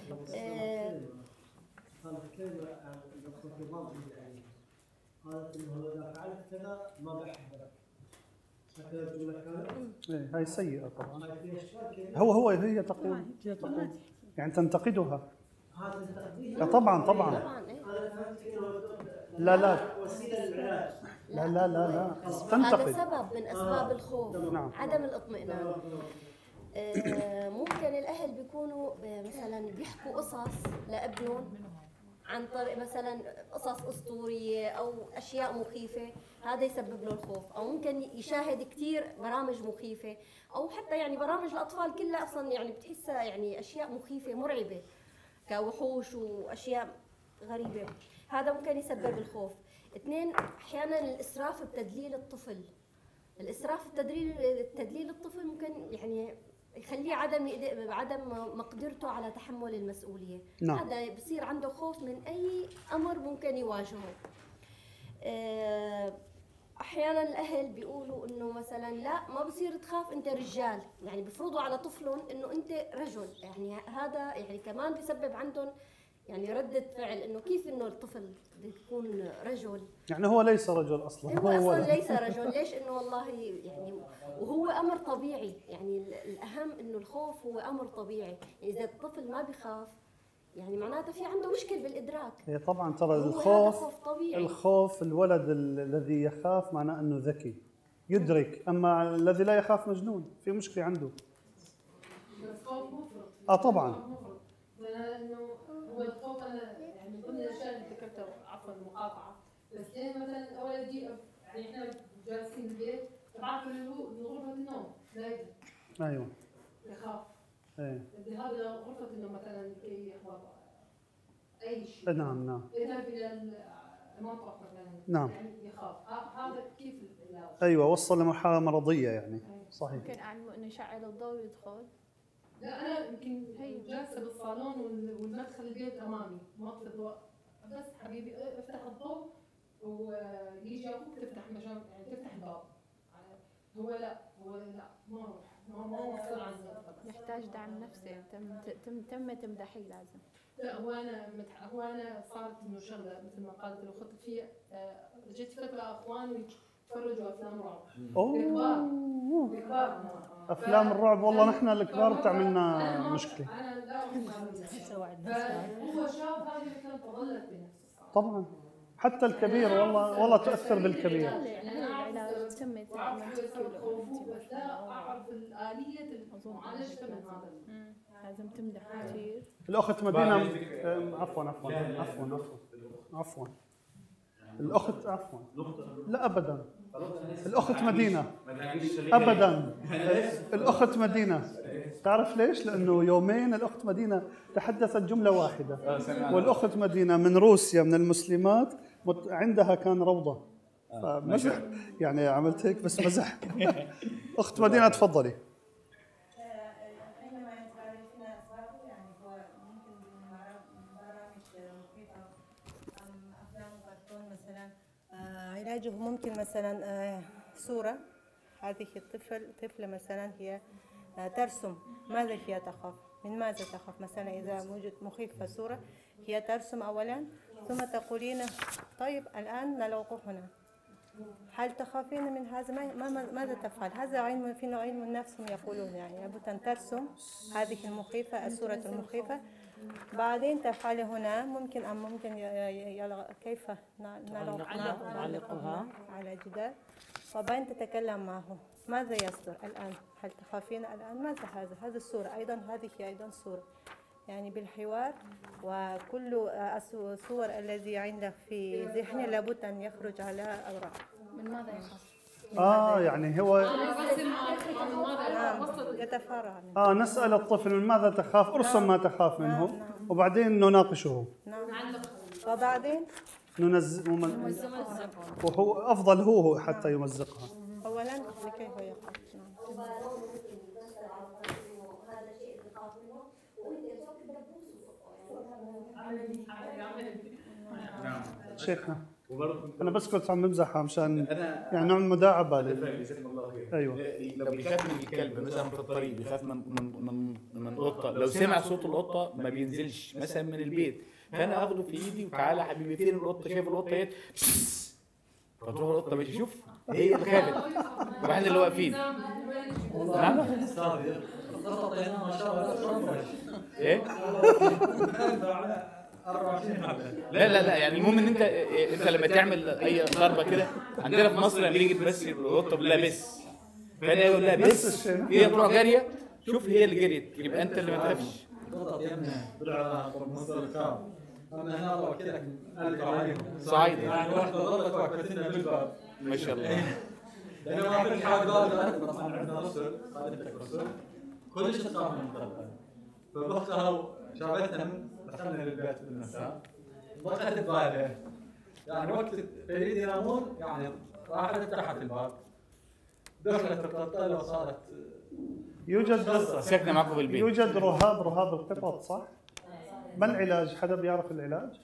قالت انه اذا فعلت كذا ما بحبك. هكذا الجمله كانت؟ ايه هاي سيئه طبعا. هو هو هي تقول هي تقول يعني تنتقدها. ها تنتقديها؟ طبعا طبعا. لا لا وسيله للعلاج. لا لا لا لا تنتقد. هذا سبب من اسباب الخوف. نعم. عدم الاطمئنان. ممكن الاهل بيكونوا مثلا بيحكوا قصص لابنهم عن طريق مثلا قصص اسطوريه او اشياء مخيفه، هذا يسبب له الخوف. او ممكن يشاهد كثير برامج مخيفه، او حتى يعني برامج الاطفال كلها اصلا يعني بتحسها يعني اشياء مخيفه مرعبه كوحوش واشياء غريبه، هذا ممكن يسبب الخوف. اثنين، احيانا الاسراف بتدليل الطفل. الاسراف بتدليل تدليل الطفل ممكن يعني يخليه عدم عدم مقدرته على تحمل المسؤوليه. نعم. هذا بصير عنده خوف من اي امر ممكن يواجهه. احيانا الاهل بيقولوا انه مثلا لا ما بصير تخاف انت رجال، يعني بيفرضوا على طفلهم انه انت رجل، يعني هذا يعني كمان بيسبب عندهم يعني ردة فعل انه كيف انه الطفل بده يكون رجل، يعني هو ليس رجل اصلا، هو اصلا ليس رجل. ليش؟ انه والله يعني وهو امر طبيعي، يعني الاهم انه الخوف هو امر طبيعي، يعني اذا الطفل ما بيخاف يعني معناته في عنده مشكل بالادراك. هي طبعا ترى الخوف الخوف الولد الذي يخاف معناه انه ذكي يدرك، اما الذي لا يخاف مجنون، في مشكله عنده. الخوف مفرط. اه طبعا. مفرط. لانه هو الخوف انا يعني من ضمن الاشياء اللي ذكرتها، عفوا المقاطعه، بس لين مثلا ولدي يعني احنا جالسين بالبيت بعرف انه غرفه النوم لا ايوه يخاف. ايه الذهاب الى غرفه النوم مثلا كي يحضر اي شيء. نعم نعم. يذهب الى المطبخ مثلا. نعم. يعني يخاف. هذا كيف العلاج؟ ايوه وصل لمرحله مرضيه يعني. صحيح. ممكن اعلمه انه يشعل الضوء ويدخل. لا انا يمكن جالسه بالصالون والمدخل البيت امامي مطفي الضوء، بس حبيبي افتح الضوء ويجي اخوك تفتح مشان يعني تفتح الباب. هو لا هو لا ما روح ما ما وصل عن يحتاج دعم نفسي. تم تم تم تمدحيه لازم. لا هو انا متح... هو انا صارت انه شغله مثل ما قالت لو خطت فيه جيت فتره اخواني يتفرجوا افلام رعب. اوه الكبار افلام الرعب والله نحن الكبار بتعملنا مشكله. انا لا هو شاف هذه الافلام فظلت بنفسه. طبعا حتى الكبير والله والله تاثر بالكبير. يعني انا اعرف تمت بس لا اعرف الاليه معالجته من هذا. لازم تمدح كثير. الاخت مدينه عفوا عفوا عفوا عفوا عفوا الاخت عفوا لا ابدا الاخت مدينه ابدا الاخت مدينه تعرف ليش؟ لانه يومين الاخت مدينه تحدثت جمله واحده، والاخت مدينه من روسيا من المسلمات عندها كان روضه فمزح يعني عملت هيك بس مزح. اخت مدينه تفضلي. علاجه ممكن مثلا صورة، هذه الطفل طفلة مثلا هي ترسم ماذا هي تخاف، من ماذا تخاف، مثلا إذا وجد مخيف في صورة هي ترسم أولا ثم تقولين طيب الآن نلوق هنا، هل تخافين من هذا؟ ما ماذا تفعل؟ هذا علم في علم النفس يقولون يعني لابد أن ترسم هذه المخيفة الصورة المخيفة، بعدين تفعل هنا ممكن أم ممكن كيف نعلقها على جدار، وبعدين تتكلم معه ماذا يصدر الآن، هل تخافين الآن، ماذا هذا هذه الصورة أيضا، هذه أيضا صورة، يعني بالحوار، وكل الصور الذي عندك في ذهنه لابد أن يخرج على أوراق. من ماذا يخاف؟ اه يعني هو يتفرع. اه نسأل الطفل من ماذا تخاف، ارسم ما تخاف منه. نعم. نعم. وبعدين نناقشه. نعم. وبعدين ننزل ممزقها، وهو افضل هو حتى يمزقها. اولا لكي هو يخاف. نعم. شيخنا انا بس كنت عم بمزح مشان يعني نوع مداعبه لل... ايوه لو بيخاف من الكلب مثلا في الطريق، بيخاف من من من من القطه، لو سمع صوت القطه ما بينزلش مثلا من البيت، فانا اخده في ايدي وتعالى حبيبي فين القطه، شايف القطه اهي، فتروح القطه ماشي شوف هي اللي خافت واحنا اللي واقفين. نعم ايه لا لا لا يعني المهم ان انت انت لما تعمل اي ضربه كده عندنا في مصر لما يجي تمثل القطه بالله بس، فانا اقول لها بس هي تروح جاريه، شوف هي اللي جريت، يبقى انت اللي ما تخافش. انا هنا الله وكيلك القى عليهم صعيدة يعني واحده ظلت واقفتنا بالباب ما شاء الله. لانه ما في الحال قال طبعا عندنا رسل خادمتك رسل كل شيء تخاف من قلبها فبختها شافتها دخلنا للبيت بالمساء ضاقت بباله يعني وقت تريد ينامون يعني راحت فتحت الباب دخلت القطه وصارت يوجد ساكنه معكم بالبيت. يوجد رهاب رهاب القطط صح؟ ما العلاج؟ حدا بيعرف العلاج؟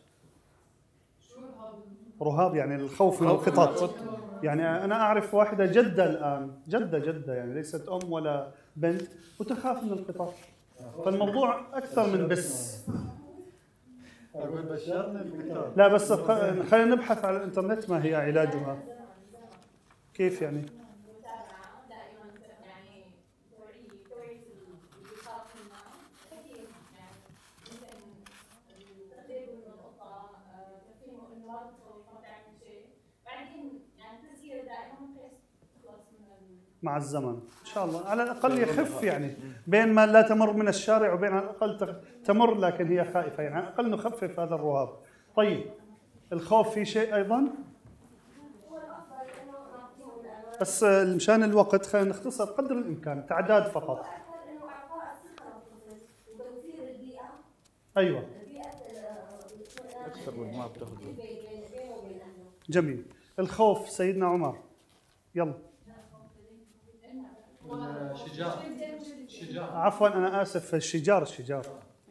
رهاب يعني الخوف من القطط. يعني انا اعرف واحده جده الان، جده جده يعني ليست ام ولا بنت وتخاف من القطط. فالموضوع اكثر من بس. اقول بشرني الدكتور. لا بس خلينا نبحث على الانترنت ما هي علاجها. كيف يعني؟ مع الزمن ان شاء الله على الاقل يخف يعني بين ما لا تمر من الشارع وبين على الاقل تمر لكن هي خائفه يعني على الاقل نخفف هذا الرهاب. طيب الخوف في شيء ايضا؟ بس مشان الوقت خلينا نختصر قدر الامكان تعداد فقط. ايوه اكثر ما بتاخذ. جميل. الخوف سيدنا عمر يلا. شجار شجار عفوا انا اسف الشجار الشجار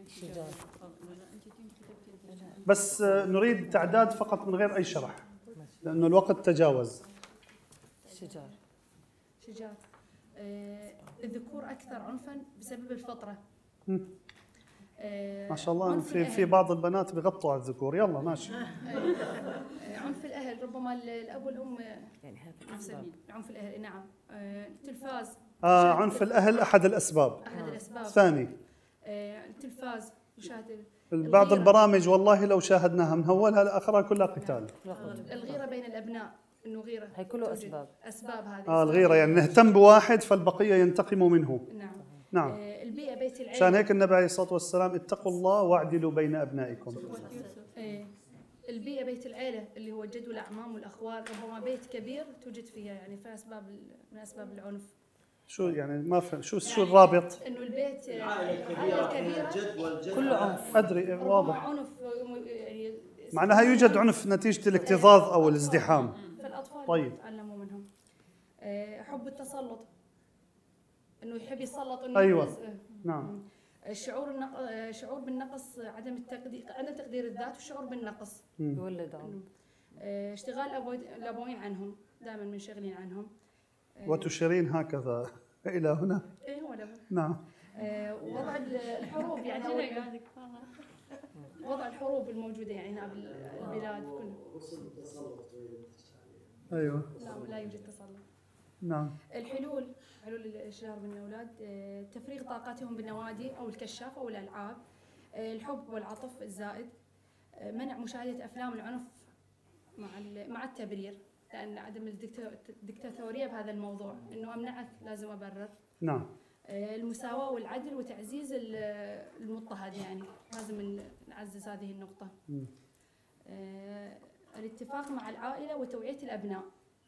بس نريد تعداد فقط من غير اي شرح لانه الوقت تجاوز. شجار شجار آه، الذكور اكثر عنفا بسبب الفطره. آه، ما شاء الله في في بعض البنات بغطوا على الذكور. يلا ماشي. آه، عنف الاهل ربما الاب والام يعني هذا عنف الاهل نعم. آه، التلفاز آه عنف الاهل احد الاسباب. احد الاسباب. ثاني آه، التلفاز مشاهده بعض البرامج والله لو شاهدناها من اولها لاخرها كلها قتال. الغيره بين الابناء انه غيره هي كله اسباب اسباب هذه. اه الغيره يعني نهتم بواحد فالبقيه ينتقموا منه. نعم نعم. آه، البيئه بيت العيله عشان هيك النبي عليه الصلاه والسلام اتقوا الله واعدلوا بين ابنائكم. آه، البيئه بيت العيله اللي هو الجد والاعمام والاخوال ربما بيت كبير توجد فيها يعني في اسباب من اسباب العنف. شو يعني ما فهم شو شو الرابط؟ انه البيت العائله الكبيره الجد والجد كله عنف. ادري واضح. عنف يعني معناها يوجد عنف نتيجه الاكتظاظ او الازدحام. فالاطفال طيب يتعلموا منهم. حب التسلط انه يحب يتسلط انه ايوه يحز... نعم. الشعور النق... شعور بالنقص عدم التقدير عدم تقدير الذات والشعور بالنقص يولد عنه. اشتغال الابوين عنهم دائما منشغلين عنهم. وتشيرين هكذا الى هنا. ايه هو ده. نعم. وضع الحروب يعني وضع الحروب الموجوده يعني هنا بالبلاد كلها. ايوه. لا لا يوجد تسلط. نعم. الحلول حلول الاشرار من الاولاد تفريغ طاقاتهم بالنوادي او الكشاف او الالعاب. الحب والعطف الزائد. منع مشاهده افلام العنف مع مع التبرير لان عدم الدكتاتوريه بهذا الموضوع انه امنعك لازم ابرر. نعم. المساواه والعدل وتعزيز المضطهد يعني لازم نعزز هذه النقطه. م. الاتفاق مع العائله وتوعيه الابناء.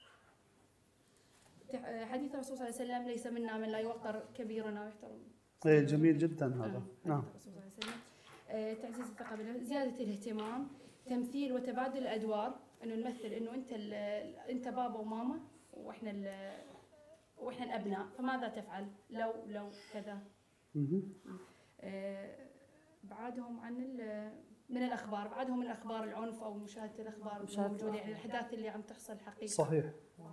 حديث الرسول صلى الله عليه وسلم ليس منا من لا يوقر كبيرنا ويحترم. ايه جميل جدا هذا. نعم. تعزيز الثقه بالنفس، زياده الاهتمام، تمثيل وتبادل الادوار، انه نمثل انه انت انت بابا وماما واحنا واحنا الابناء، فماذا تفعل لو لو كذا. آه بعدهم عن من الاخبار، بعدهم من الاخبار العنف او مشاهده الاخبار الموجوده يعني الاحداث اللي عم تحصل حقيقه. صحيح.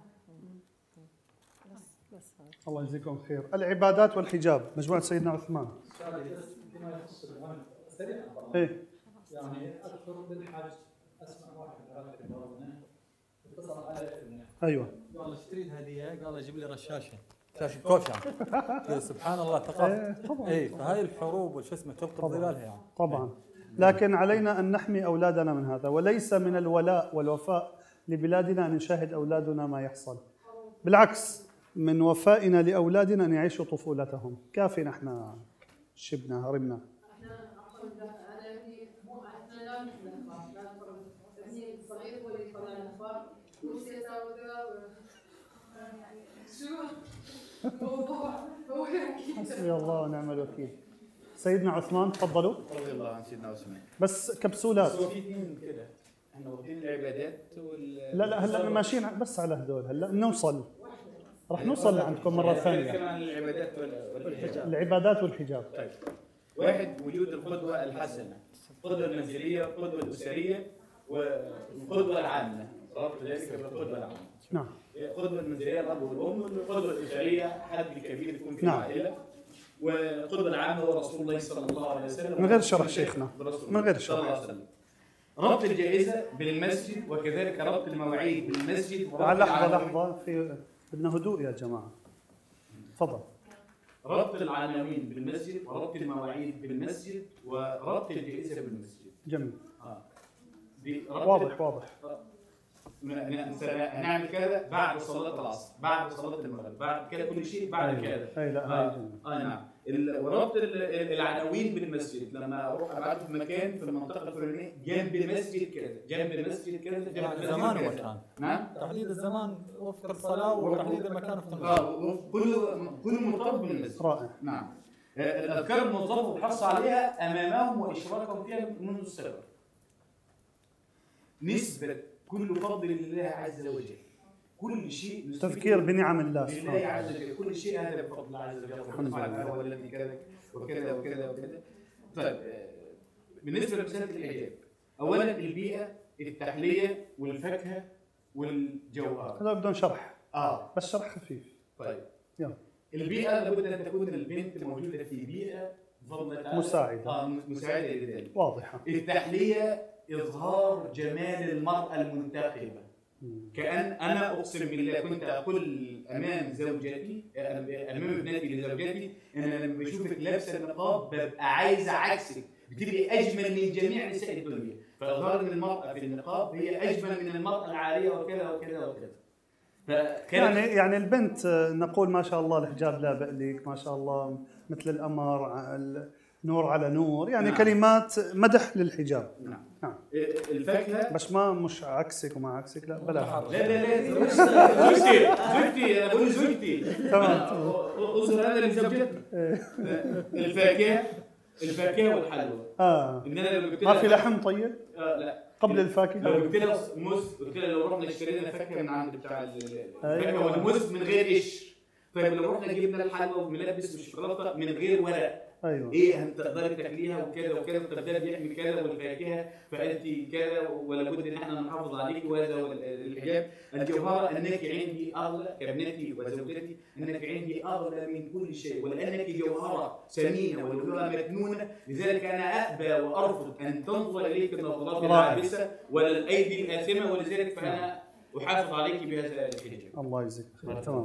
بس الله يجزيكم خير. العبادات والحجاب مجموعه سيدنا عثمان. فيما يخص العنف سريعا. ايه يعني اذكر بالحج اسمع واحد على التلفزيون اتصل علي ابني. ايوه. قال اشتري هديه، قال اجيب لي رشاشه شاشه كوشة. سبحان الله ثقافه. ايه طبعا. ايه فهاي الحروب وش اسمه تلقي ظلالها يعني. طبعا. لكن علينا ان نحمي اولادنا من هذا، وليس من الولاء والوفاء لبلادنا ان نشاهد اولادنا ما يحصل. بالعكس من وفائنا لاولادنا ان يعيشوا طفولتهم، كافي نحن شبنا هرمنا. احنا انا مو احنا وسياسة وكذا شو الموضوع هو هيك. حسبي الله ونعم الوكيل. سيدنا عثمان تفضلوا. رضي الله عن سيدنا عثمان. بس كبسولات. بس هو في اثنين كده احنا واخدين العبادات وال لا لا هلا ماشيين بس على هذول، هلا بنوصل رح نوصل لعندكم مرة ثانية. كمان العبادات والحجاب. العبادات والحجاب. طيب. واحد وجود القدوة الحسنة، القدوة المنزلية، القدوة الأسرية، والقدوة العامة. ربط ذلك بالقدوة العامة. نعم. القدوة المنزلية الأب والأم، والقدوة الأسرية حد كبير يكون في نعم. العائلة. والقدوة العامة هو رسول الله صلى الله عليه وسلم. من غير شرح شيخنا. من غير شرح. ربط الجائزة بالمسجد وكذلك ربط المواعيد بالمسجد. لحظة لحظة في بدنا هدوء يا جماعة. تفضل. ربط العناوين بالمسجد وربط المواعيد بالمسجد وربط الجائزة بالمسجد. جميل. آه. واضح واضح. هنعمل كذا بعد صلاة العصر، بعد صلاة المغرب، بعد كذا كل شيء بعد كذا. اي لا اه, آه نعم. وربط العناوين بالمسجد لما اروح ابعته في مكان في المنطقة الفلانية جنب مسجد كذا، جنب المسجد كذا، جنب يعني زمان ومكان. نعم. تحديد الزمان وفق الصلاة وتحديد المكان وفق المسجد. اه كله كله مرتبط بالمسجد. رائع. نعم. الأذكار الموظفة والحرص عليها أمامهم وإشراكهم فيها منذ الصغر. نسبة كل فضل لله عز وجل. كل شيء تذكير بنعم الله سبحانه لله عز وجل، كل شيء هذا بفضل الله عز وجل. الحمد لله هو الذي كذا وكذا وكذا وكذا. طيب بالنسبة لمسألة الحجاب، أولا البيئة، التحلية والفاكهة والجوهر. هذا بدون شرح. اه بس شرح خفيف. طيب. يلا. البيئة لابد أن تكون البنت موجودة في بيئة بفضل الله مساعدة. اه مساعدة لذلك. واضحة. التحلية إظهار جمال المرأة المنتخبة. كأن أنا أقسم بالله كنت أقول أمام زوجتي أمام ابنتي لزوجتي أن لما بشوفك لابسة النقاب ببقى عايزة عكسك، بتبقي أجمل من جميع نساء الدنيا، فإظهار أن المرأة في النقاب هي أجمل من المرأة العارية وكذا وكذا وكذا. يعني يعني البنت نقول ما شاء الله الحجاب لا بأليك، ما شاء الله مثل القمر، نور على نور، يعني نعم. كلمات مدح للحجاب. نعم. نعم. الفاكهة بس ما مش عكسك وما عكسك لا بلا. لا لا لا زوجتي زوجتي انا بقول زوجتي. تمام. اظهر انا لزوجتي. الفاكهة الفاكهة والحلوى. اه. ان انا لو جبت ما في لحم طيب؟ آه لا. قبل الفاكهة. لو جبت لها موز، قلت لها لو رحنا اشترينا فاكهة من عند بتاع الفاكهة والموز من غير قشر. طيب لو رحنا جبنا الحلوى والملبس والشوكولاتة من غير ورق. ايوه ايه هتقدري تاكليها وكذا وكذا، طب ده بيحمي كذا والفاكهه فانت كذا ولا بد ان احنا نحافظ عليك وهذا الحجاب. الجوهره انك عندي اغلى كابنتي وزوجتي، انك عندي اغلى من كل شيء، ولانك جوهره ثمينه ولؤلؤه مكنونه، لذلك انا ابى وارفض ان تنظر اليك النظرات العابسه ولا الايدي الاثمه، ولذلك فانا احافظ عليك بهذا الحجاب. الله يجزيك خير. تمام.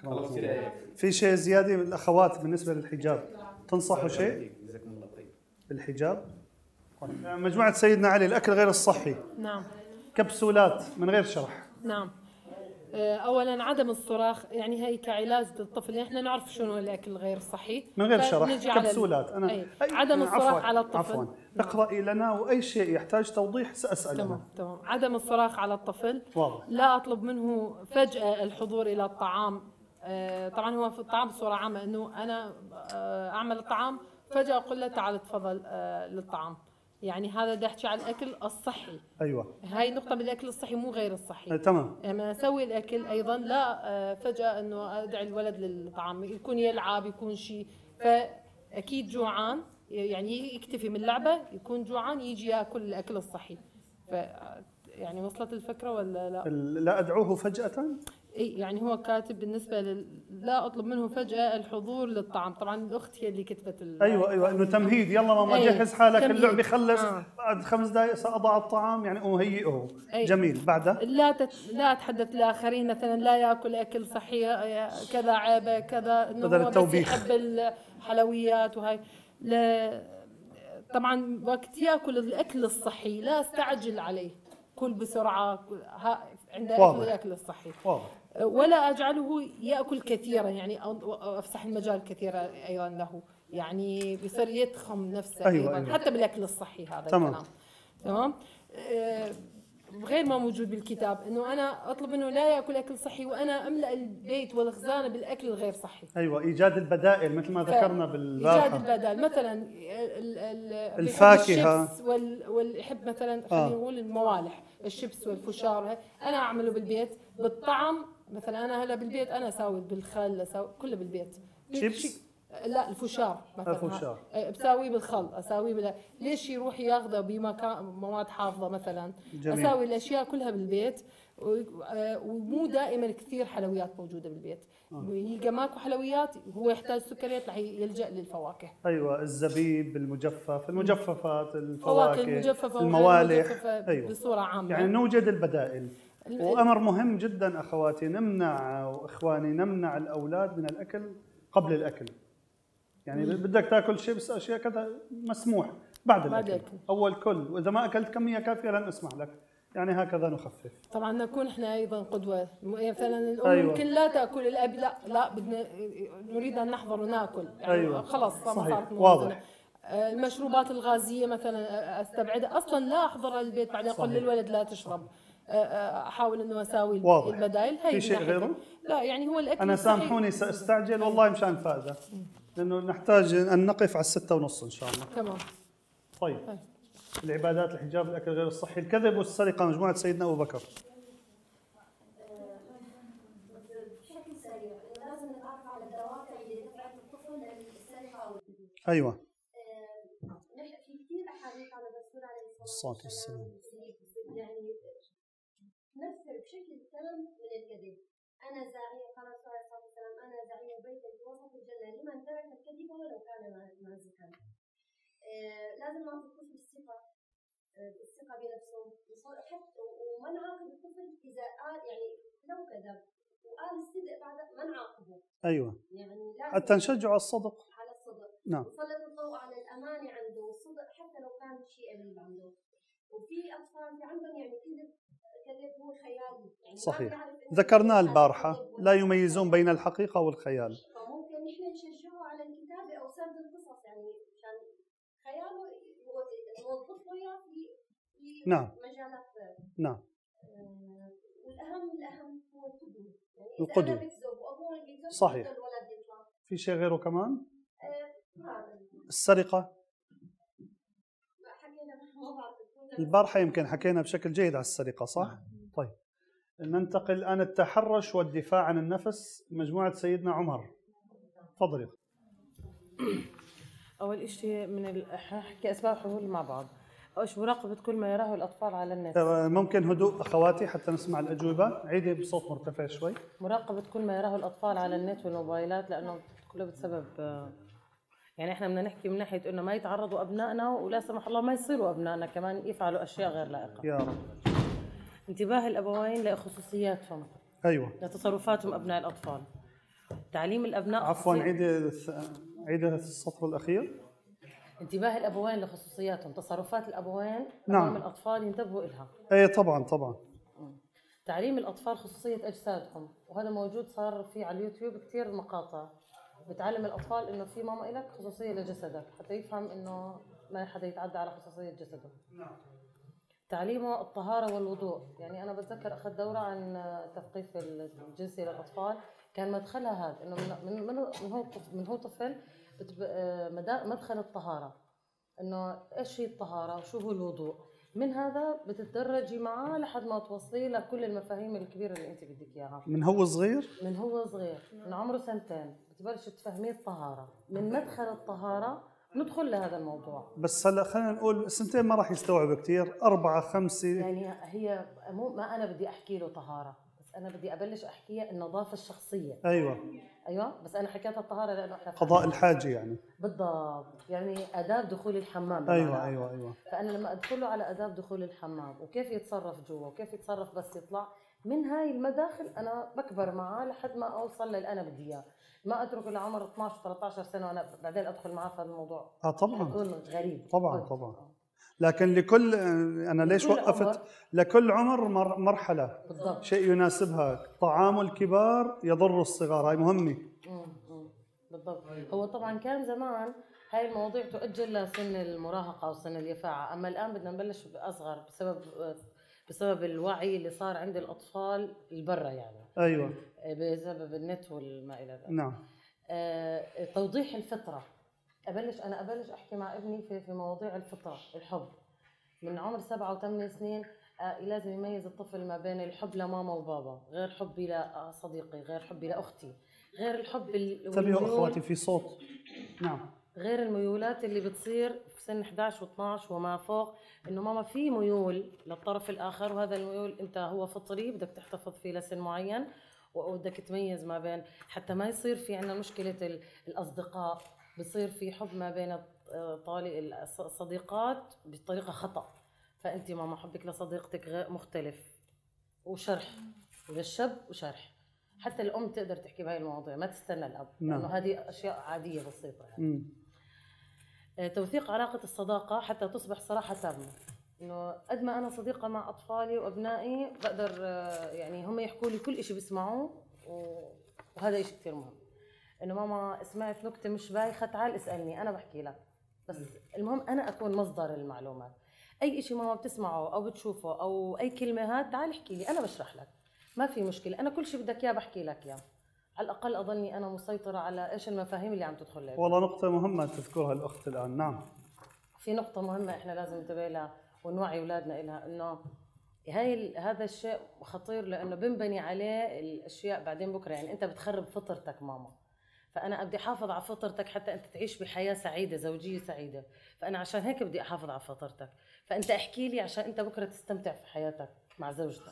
في شيء زياده من الاخوات بالنسبه للحجاب تنصحوا شيء؟ جزاكم الله خير. بالحجاب؟ مجموعة سيدنا علي الأكل غير الصحي. نعم. كبسولات من غير شرح. نعم. أولا عدم الصراخ، يعني هي كعلاج للطفل، احنا نعرف شنو الأكل الغير صحي. من غير شرح كبسولات. أنا أي. عدم الصراخ على الطفل. عفوا اقرأي لنا وأي شيء يحتاج توضيح سأسأل. تمام تمام. عدم الصراخ على الطفل. واضح. لا أطلب منه فجأة الحضور إلى الطعام. طبعا هو في الطعام بصورة عامة انه انا اعمل الطعام فجأة اقول له تعال تفضل للطعام، يعني هذا بدي احكي على الاكل الصحي. ايوه هاي نقطة بالاكل الصحي مو غير الصحي. أه تمام. لما اسوي الاكل ايضا لا فجأة انه ادعي الولد للطعام، يكون يلعب يكون شيء، فاكيد جوعان يعني يكتفي من اللعبة، يكون جوعان يجي ياكل الاكل الصحي. ف يعني وصلت الفكرة ولا لا؟ لا ادعوه فجأة؟ اي يعني هو كاتب بالنسبه لل... لا اطلب منه فجاه الحضور للطعام، طبعا الاخت هي اللي كتبت ال... ايوه ايوه انه تمهيد، يلا ماما جهز حالك اللعب يخلص آه. بعد خمس دقائق ساضع الطعام، يعني اهيئه. جميل. بعدها لا تت... لا اتحدث لاخرين مثلا لا ياكل اكل صحي كذا عيبه كذا، انه هو بس يحب الحلويات وهي. لا طبعا وقت ياكل الاكل الصحي لا استعجل عليه، كل بسرعه ها عند اكل الاكل الصحي. واضح. ولا اجعله ياكل كثيرا، يعني افسح المجال كثيرا ايضا له، يعني بيصير يضخم نفسه. أيوة ايضا أيوة. حتى بالاكل الصحي هذا تمام. الكلام. تمام. غير ما موجود بالكتاب، انه انا اطلب انه لا ياكل اكل صحي وانا املا البيت والخزانه بالاكل الغير صحي. ايوه، ايجاد البدائل مثل ما ذكرنا بالبارحه. ايجاد البدائل مثلا ال ال الفاكهه الشيبس وال واليحب مثلا خلينا نقول الموالح، الشيبس والفشار، انا اعمله بالبيت بالطعم. مثلا انا هلا بالبيت انا اسوي بالخل، اسوي كله بالبيت. شيبس؟ لا الفشار مثلا الفشار بساويه بالخل، اساويه بال... ليش يروح ياخذه بمكان مواد حافظه مثلا. جميل. اساوي الاشياء كلها بالبيت، ومو دائما كثير حلويات موجوده بالبيت. آه. يلقى ماكو حلويات هو يحتاج سكريات رح يلجا للفواكه. ايوه، الزبيب، المجفف، المجففات، الفواكه، المجففه الموالح. أيوة. بصوره عامه يعني نوجد البدائل. وامر مهم جدا اخواتي، نمنع واخواني نمنع الاولاد من الاكل قبل الاكل. يعني مم. بدك تاكل شيبس اشياء كذا مسموح بعد الاكل. الأكل. اول كل، واذا ما اكلت كميه كافيه لن اسمح لك. يعني هكذا نخفف. طبعا نكون احنا ايضا قدوه، مثلا الام أيوة. ممكن لا تاكل، الاب لا لا بدنا نريد ان نحضر وناكل. يعني أيوة. خلاص ما صارت واضح. المشروبات الغازيه مثلا استبعدها اصلا، لا احضرها البيت، بعدين اقول للولد لا تشرب. احاول انه اساوي واضح. البدائل. في شيء غيره؟ لا يعني هو الاكل. انا سامحوني ساستعجل والله مشان فائده، لانه نحتاج ان نقف على الستة ونص ان شاء الله. تمام. طيب هي. العبادات، الحجاب، الاكل غير الصحي، الكذب والسرقه، مجموعه سيدنا ابو بكر. بشكل سريع لازم نتعرف على الدوافع اللي دفعت الطفل للسرقه او ايوه. في كثير احاديث على الرسول عليه الصلاه والسلام يعني نفر بشكل تام من الكذب. انا زاعيه، قال الرسول عليه الصلاه والسلام انا زاعيه بيتا في وسط الجنه لمن ترك الكذب ولو كان مازحا. آه لازم نعطي الطفل الثقه، آه الثقه بنفسه، حتى وما نعاقب الطفل اذا قال، يعني لو كذب وقال الصدق بعد ما نعاقبه. ايوه. يعني حتى نشجعه على الصدق. على الصدق. نعم. وسلط الضوء على الامانه عنده والصدق حتى لو كان شيء قليل عنده. وفي اطفال في عندهم يعني كذب كذب هو خيالي، يعني صحيح، ذكرناه البارحه، لا يميزون بين الحقيقه والخيال. فممكن نحن نشجعه على الكتابه او سرد القصص، يعني عشان خياله نوظف له اياه في في نعم. مجالات. نعم. آه والاهم الاهم هو القدوه، يعني اذا القدوة. انا بكذب وابوه بيكذب صحيح. الولد يطلع. في شيء غيره كمان؟ آه السرقه. حكينا ما بعرف. البارحة يمكن حكينا بشكل جيد على السرقة، صح؟ طيب ننتقل الآن التحرش والدفاع عن النفس، مجموعة سيدنا عمر. تفضلي. أول شيء من الحكي أسباب حلول مع بعض. أول شيء مراقبة كل ما يراه الأطفال على النت. ممكن هدوء أخواتي حتى نسمع الأجوبة، عيدي بصوت مرتفع شوي. مراقبة كل ما يراه الأطفال على النت والموبايلات، لأنه كله بسبب، يعني احنا بدنا نحكي من ناحيه انه ما يتعرضوا ابنائنا ولا سمح الله ما يصيروا ابنائنا كمان يفعلوا اشياء غير لائقه. يا رب. انتباه الابوين لخصوصياتهم. ايوه. لتصرفاتهم ابناء الاطفال. تعليم الابناء. عفوا عيد عيد السطر الاخير. انتباه الابوين لخصوصياتهم، تصرفات الابوين نعم. امام الاطفال ينتبهوا لها. اي طبعا طبعا. تعليم الاطفال خصوصيه اجسادهم، وهذا موجود صار في على اليوتيوب كثير مقاطع بتعلم الاطفال انه في ماما لك خصوصيه لجسدك، حتى يفهم انه ما حدا يتعدى على خصوصيه جسده. نعم. تعليمه الطهاره والوضوء، يعني انا بتذكر اخذت دوره عن تثقيف الجنسي للاطفال، كان مدخلها هذا انه من من من هو من هو طفل مدخل الطهاره، انه ايش هي الطهاره وشو هو الوضوء، من هذا بتتدرجي معاه لحد ما توصلي لكل المفاهيم الكبيره اللي انت بدك اياها. من هو صغير؟ من هو صغير، من عمره سنتين بتبلش تفهميه الطهاره، من مدخل الطهاره ندخل لهذا الموضوع. بس هلا خلينا نقول سنتين ما راح يستوعب كثير، أربعة خمسة يعني هي مو ما أنا بدي أحكي له طهارة، بس أنا بدي أبلش أحكيها النظافة الشخصية. أيوة أيوة، بس أنا حكيت الطهارة لأنه إحنا قضاء الحاجة يعني. بالضبط، يعني آداب دخول الحمام. أيوة أيوة أيوة. فأنا لما أدخله على آداب دخول الحمام وكيف يتصرف جوا وكيف يتصرف بس يطلع، من هاي المداخل أنا بكبر معاه لحد ما أوصل للي أنا بدي إياه. ما اتركه لعمر اثنعش ثلاثة عشر سنه وانا بعدين ادخل معاه في الموضوع. اه طبعا يكون غريب. طبعا طبعا, طبعا. لكن لكل انا ليش وقفت عمر. لكل عمر مرحله بالضبط. شيء يناسبها. طعام الكبار يضر الصغار، هاي مهمه. امم بالضبط. هو طبعا كان زمان هاي المواضيع تؤجل لسن المراهقه او سن اليفاعه، اما الان بدنا نبلش باصغر بسبب بسبب الوعي اللي صار عند الاطفال البرة يعني. ايوه. بسبب النت والما الى ذلك. نعم. آه توضيح الفطرة. ابلش انا ابلش احكي مع ابني في في مواضيع الفطرة، الحب. من عمر سبعة وثمان سنين آه لازم يميز الطفل ما بين الحب لماما وبابا، غير حبي لصديقي، غير حبي لاختي، غير الحب انتبهوا اخواتي في صوت. نعم. غير الميولات اللي بتصير في سن إحدى عشر واثناشر وما فوق، انه ماما في ميول للطرف الاخر، وهذا الميول انت هو فطري بدك تحتفظ فيه لسن معين، وبدك تميز ما بين، حتى ما يصير في عندنا مشكله الاصدقاء، بصير في حب ما بين طالب الصديقات بطريقه خطا، فانت ماما حبك لصديقتك غير مختلف، وشرح للشاب وشرح. حتى الام تقدر تحكي بهاي المواضيع، ما تستنى الاب، لانه نعم. هذه اشياء عاديه بسيطه يعني. مم. توثيق علاقه الصداقه حتى تصبح صراحه تامه، انه قد ما انا صديقه مع اطفالي وابنائي بقدر يعني هم يحكوا لي كل شيء بيسمعوه، وهذا شيء كثير مهم. انه ماما سمعت نكته مش بايخه، تعال اسالني انا بحكي لك، بس المهم انا اكون مصدر المعلومات. اي شيء ماما بتسمعه او بتشوفه او اي كلمه هات تعال احكي لي، انا بشرح لك، ما في مشكله، انا كل شيء بدك اياه بحكي لك اياه، على الاقل اضلني انا مسيطره على ايش المفاهيم اللي عم تدخل لي. والله نقطه مهمه تذكرها الاخت الان. نعم. في نقطه مهمه احنا لازم ننتبه لها ونوعي اولادنا لها، انه هاي هذا الشيء خطير، لانه بنبني عليه الاشياء بعدين بكره. يعني انت بتخرب فطرتك ماما، فانا بدي احافظ على فطرتك حتى انت تعيش بحياه سعيده، زوجيه سعيده، فانا عشان هيك بدي احافظ على فطرتك، فانت احكي لي عشان انت بكره تستمتع في حياتك مع زوجتك.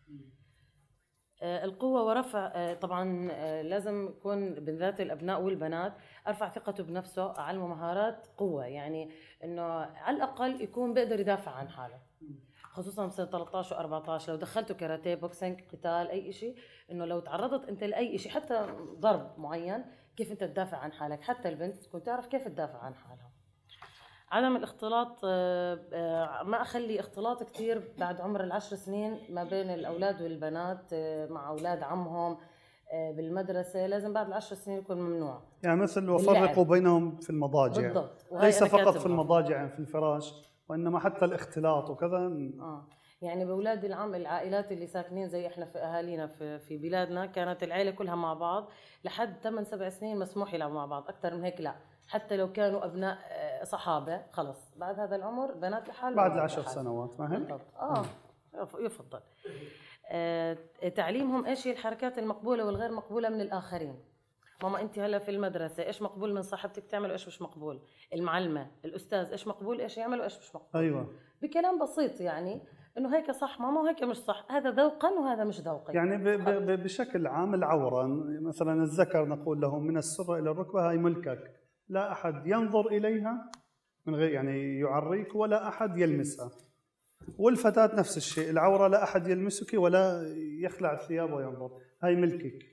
آه القوه ورفع، آه طبعا آه لازم يكون بالذات الابناء والبنات ارفع ثقته بنفسه، اعلمه مهارات قوه، يعني انه على الاقل يكون بيقدر يدافع عن حاله، خصوصا سنه ثلاثة عشر وأربعة عشر لو دخلته كاراتيه، بوكسينج، قتال، اي شيء، انه لو تعرضت انت لاي شيء حتى ضرب معين كيف انت تدافع عن حالك، حتى البنت تكون تعرف كيف تدافع عن حالها. عدم الاختلاط، ما اخلي اختلاط كثير بعد عمر العشر سنين ما بين الاولاد والبنات مع اولاد عمهم بالمدرسه، لازم بعد العشر سنين يكون ممنوع. يعني مثل وفرقوا بينهم في المضاجع. بالضبط. ليس فقط في المضاجع يعني في الفراش، وانما حتى الاختلاط وكذا. اه يعني باولاد العم، العائلات اللي ساكنين زي احنا في اهالينا في في بلادنا، كانت العائله كلها مع بعض لحد ثمان سبع سنين مسموح يلعبوا مع بعض، اكثر من هيك لا، حتى لو كانوا ابناء صحابه خلص بعد هذا العمر بنات لحالهم بعد العشر سنوات. ما هيك؟ اه يفضل. آه تعليمهم ايش هي الحركات المقبوله والغير مقبوله من الاخرين. ماما انت هلا في المدرسه ايش مقبول من صاحبتك تعمل وايش مش مقبول، المعلمه، الاستاذ ايش مقبول ايش يعمل وايش مش مقبول. ايوه. بكلام بسيط يعني انه هيك صح ماما وهيك مش صح، هذا ذوقا وهذا مش ذوقا. يعني ب ب بشكل عام العوره مثلا الذكر نقول له من السره الى الركبه هاي ملكك، لا احد ينظر اليها من غير يعني يعريك ولا احد يلمسها. والفتاه نفس الشيء، العوره لا احد يلمسك ولا يخلع الثياب وينظر، هاي ملكك.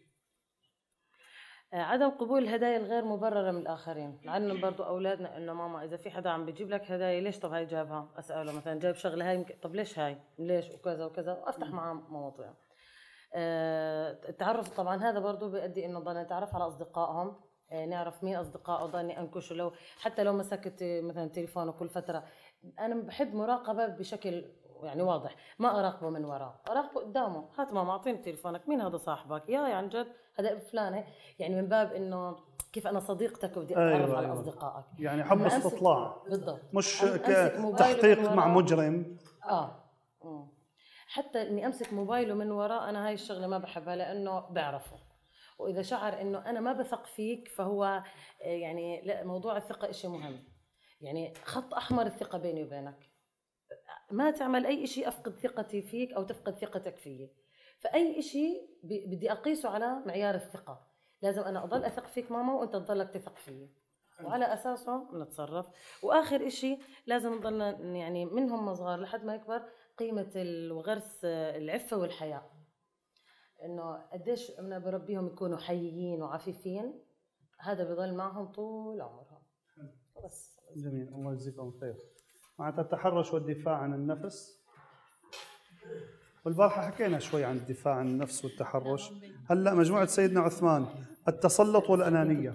عدم قبول الهدايا الغير مبرره من الاخرين، نعلم برضو اولادنا انه ماما اذا في حدا عم بيجيب لك هدايا ليش طب هاي جابها؟ اساله مثلا جايب شغله هاي طب ليش هاي؟ ليش وكذا وكذا، وافتح معاه مواضيع. التعرف طبعا هذا برضو بيؤدي انه ضلنا نتعرف على اصدقائهم، نعرف مين اصدقائه، ضلني انكشه، لو حتى لو مسكت مثلا تليفونه كل فتره، انا بحب مراقبه بشكل يعني واضح، ما اراقبه من وراه، اراقبه قدامه، هات ماما اعطيني تليفونك، مين هذا صاحبك؟ يا عن جد هذا فلان، يعني من باب انه كيف انا صديقتك وبدي اتعرف أيوة على أيوة. اصدقائك، يعني حب استطلاع بالضبط، مش تحقيق مع مجرم. اه مم. حتى اني امسك موبايله من وراء، انا هاي الشغله ما بحبها لانه بعرفه، واذا شعر انه انا ما بثق فيك فهو يعني لا، موضوع الثقه شيء مهم، يعني خط احمر الثقه بيني وبينك، ما تعمل اي شيء افقد ثقتي فيك او تفقد ثقتك فيي، فاي شيء بدي اقيسه على معيار الثقه، لازم انا اضل اثق فيك ماما وانت تضلك تثق فيي، وعلى اساسه نتصرف. واخر شيء لازم نضلنا يعني منهم صغار لحد ما يكبر قيمه وغرس العفه والحياء، انه قديش انا بربيهم يكونوا حييين وعفيفين، هذا بضل معهم طول عمرهم. بس جميل، الله يجزيكم خير. معناتها التحرش والدفاع عن النفس، والبارحة حكينا شوي عن الدفاع عن النفس والتحرش. هلا مجموعة سيدنا عثمان، التسلط والأنانية.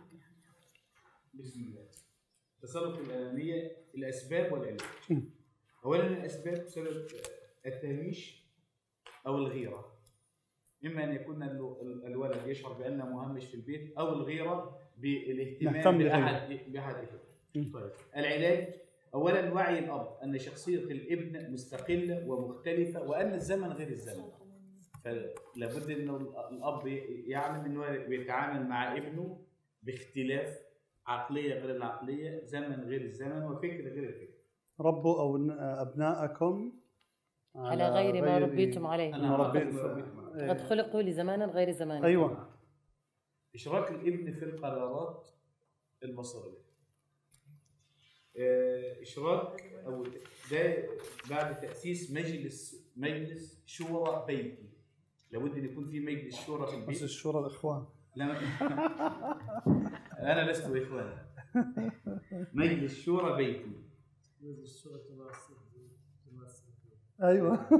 بسم الله. التسلط والأنانية، الأسباب والعلاج. اولا الاسباب بسبب التهميش او الغيره، اما ان يكون الولد يشعر بانه مهمش في البيت او الغيره بالاهتمام باحد باحد اخوته. طيب العلاج اولا وعي الاب ان شخصيه الابن مستقله ومختلفه وان الزمن غير الزمن، فلابد انه الاب يعلم انه بيتعامل مع ابنه باختلاف عقليه غير العقليه، زمن غير الزمن، وفكر غير الفكر. ربوا او ابنائكم على, على غير ما ربيتم عليه. قد خلقوا لزمان غير زمان. ايوه. اشراك الابن في القرارات المصيريه. اشراك او ده بعد تاسيس مجلس مجلس شورى بيتي. لابد ان يكون في مجلس شورى في البيت. بس الشورى الاخوان. لا انا لست اخوان. مجلس شورى بيتي. مجلس شورى تماسي. ايوه.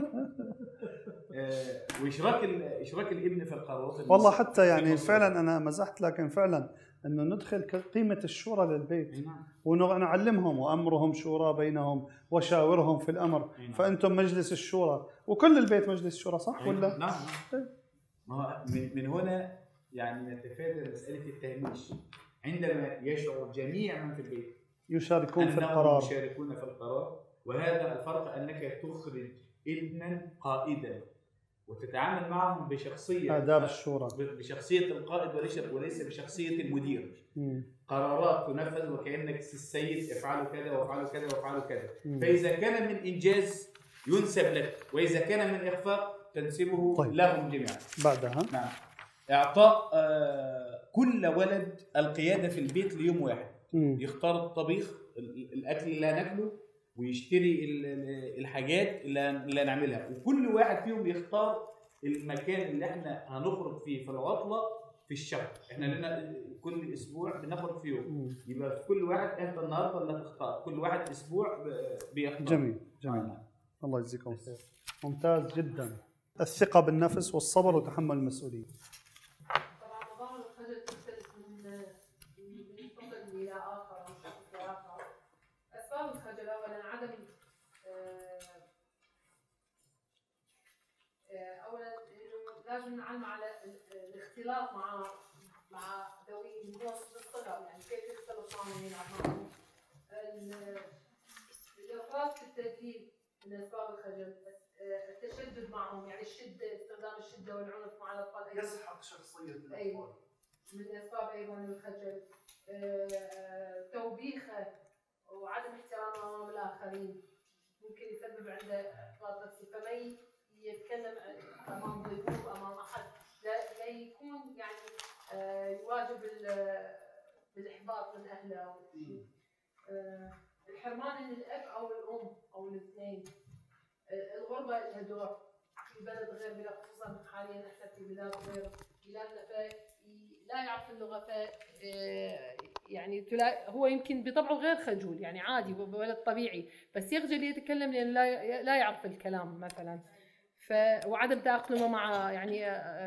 واشراك اشراك الابن في القرارات. والله حتى يعني فعلا انا مزحت، لكن فعلا انه ندخل قيمه الشورى للبيت ونعلمهم وامرهم شورى بينهم وشاورهم في الامر. فانتم مجلس الشورى وكل البيت مجلس شورى، صح ولا؟ نعم. ما من هنا يعني نتفادى مساله التهميش عندما يشعر جميع من في البيت يشاركون في القرار يشاركون في القرار. وهذا الفرق انك تخرج ابنا قائدا وتتعامل معهم بشخصيه آداب الشورى، بشخصيه القائد وليس وليس بشخصيه المدير. مم. قرارات تنفذ وكانك السيد، افعلوا كذا وافعلوا كذا وافعلوا كذا. مم. فاذا كان من انجاز ينسب لك، واذا كان من اخفاق تنسبه طيب. لهم جميعا. بعدها نعم. اعطاء آه كل ولد القياده في البيت ليوم واحد. مم. يختار الطبيخ، الاكل اللي هناكله، ويشتري الحاجات اللي هنعملها، وكل واحد فيهم يختار المكان اللي احنا هنخرج فيه في العطله في الشهر. احنا لنا كل اسبوع بنخرج فيه، يبقى كل واحد انت النهارده اللي هتختار، كل واحد اسبوع بيختار. جميل جميل. آه. الله يجزيكم خير. ممتاز جدا. الثقه بالنفس والصبر وتحمل المسؤوليه. طبعا نظام الخجل تختلف من من طفل الى اخر او شخص لاخر. اسباب الخجل اولا عدم اولا انه لازم نعلم على الاختلاط مع مع ذوي من الصغر، يعني كيف يختلط معهم ويلعب معهم. الافراط في التدريب من اسباب الخجل. التشدد معهم، يعني الشده، استخدام الشده والعنف مع الاطفال ايضا يسحق شخصيه الاطفال. ايوه من اسباب ايضا الخجل. توبيخه وعدم احترامه امام الاخرين ممكن يسبب عنده احباط نفسي، فما يتكلم امام ضيوف امام احد لا, لا يكون يعني آه يواجه بالاحباط من اهله او شيء. آه الحرمان من الاب او الام او الاثنين. آه الغربه لها دور في بلد غير بلاد، خصوصا حاليا احنا في بلاد غير بلادنا، فلا يعرف اللغه، ف يعني هو يمكن بطبعه غير خجول، يعني عادي ولد طبيعي، بس يخجل يتكلم لان لا لا يعرف الكلام مثلا. ف وعدم تاقلمه مع يعني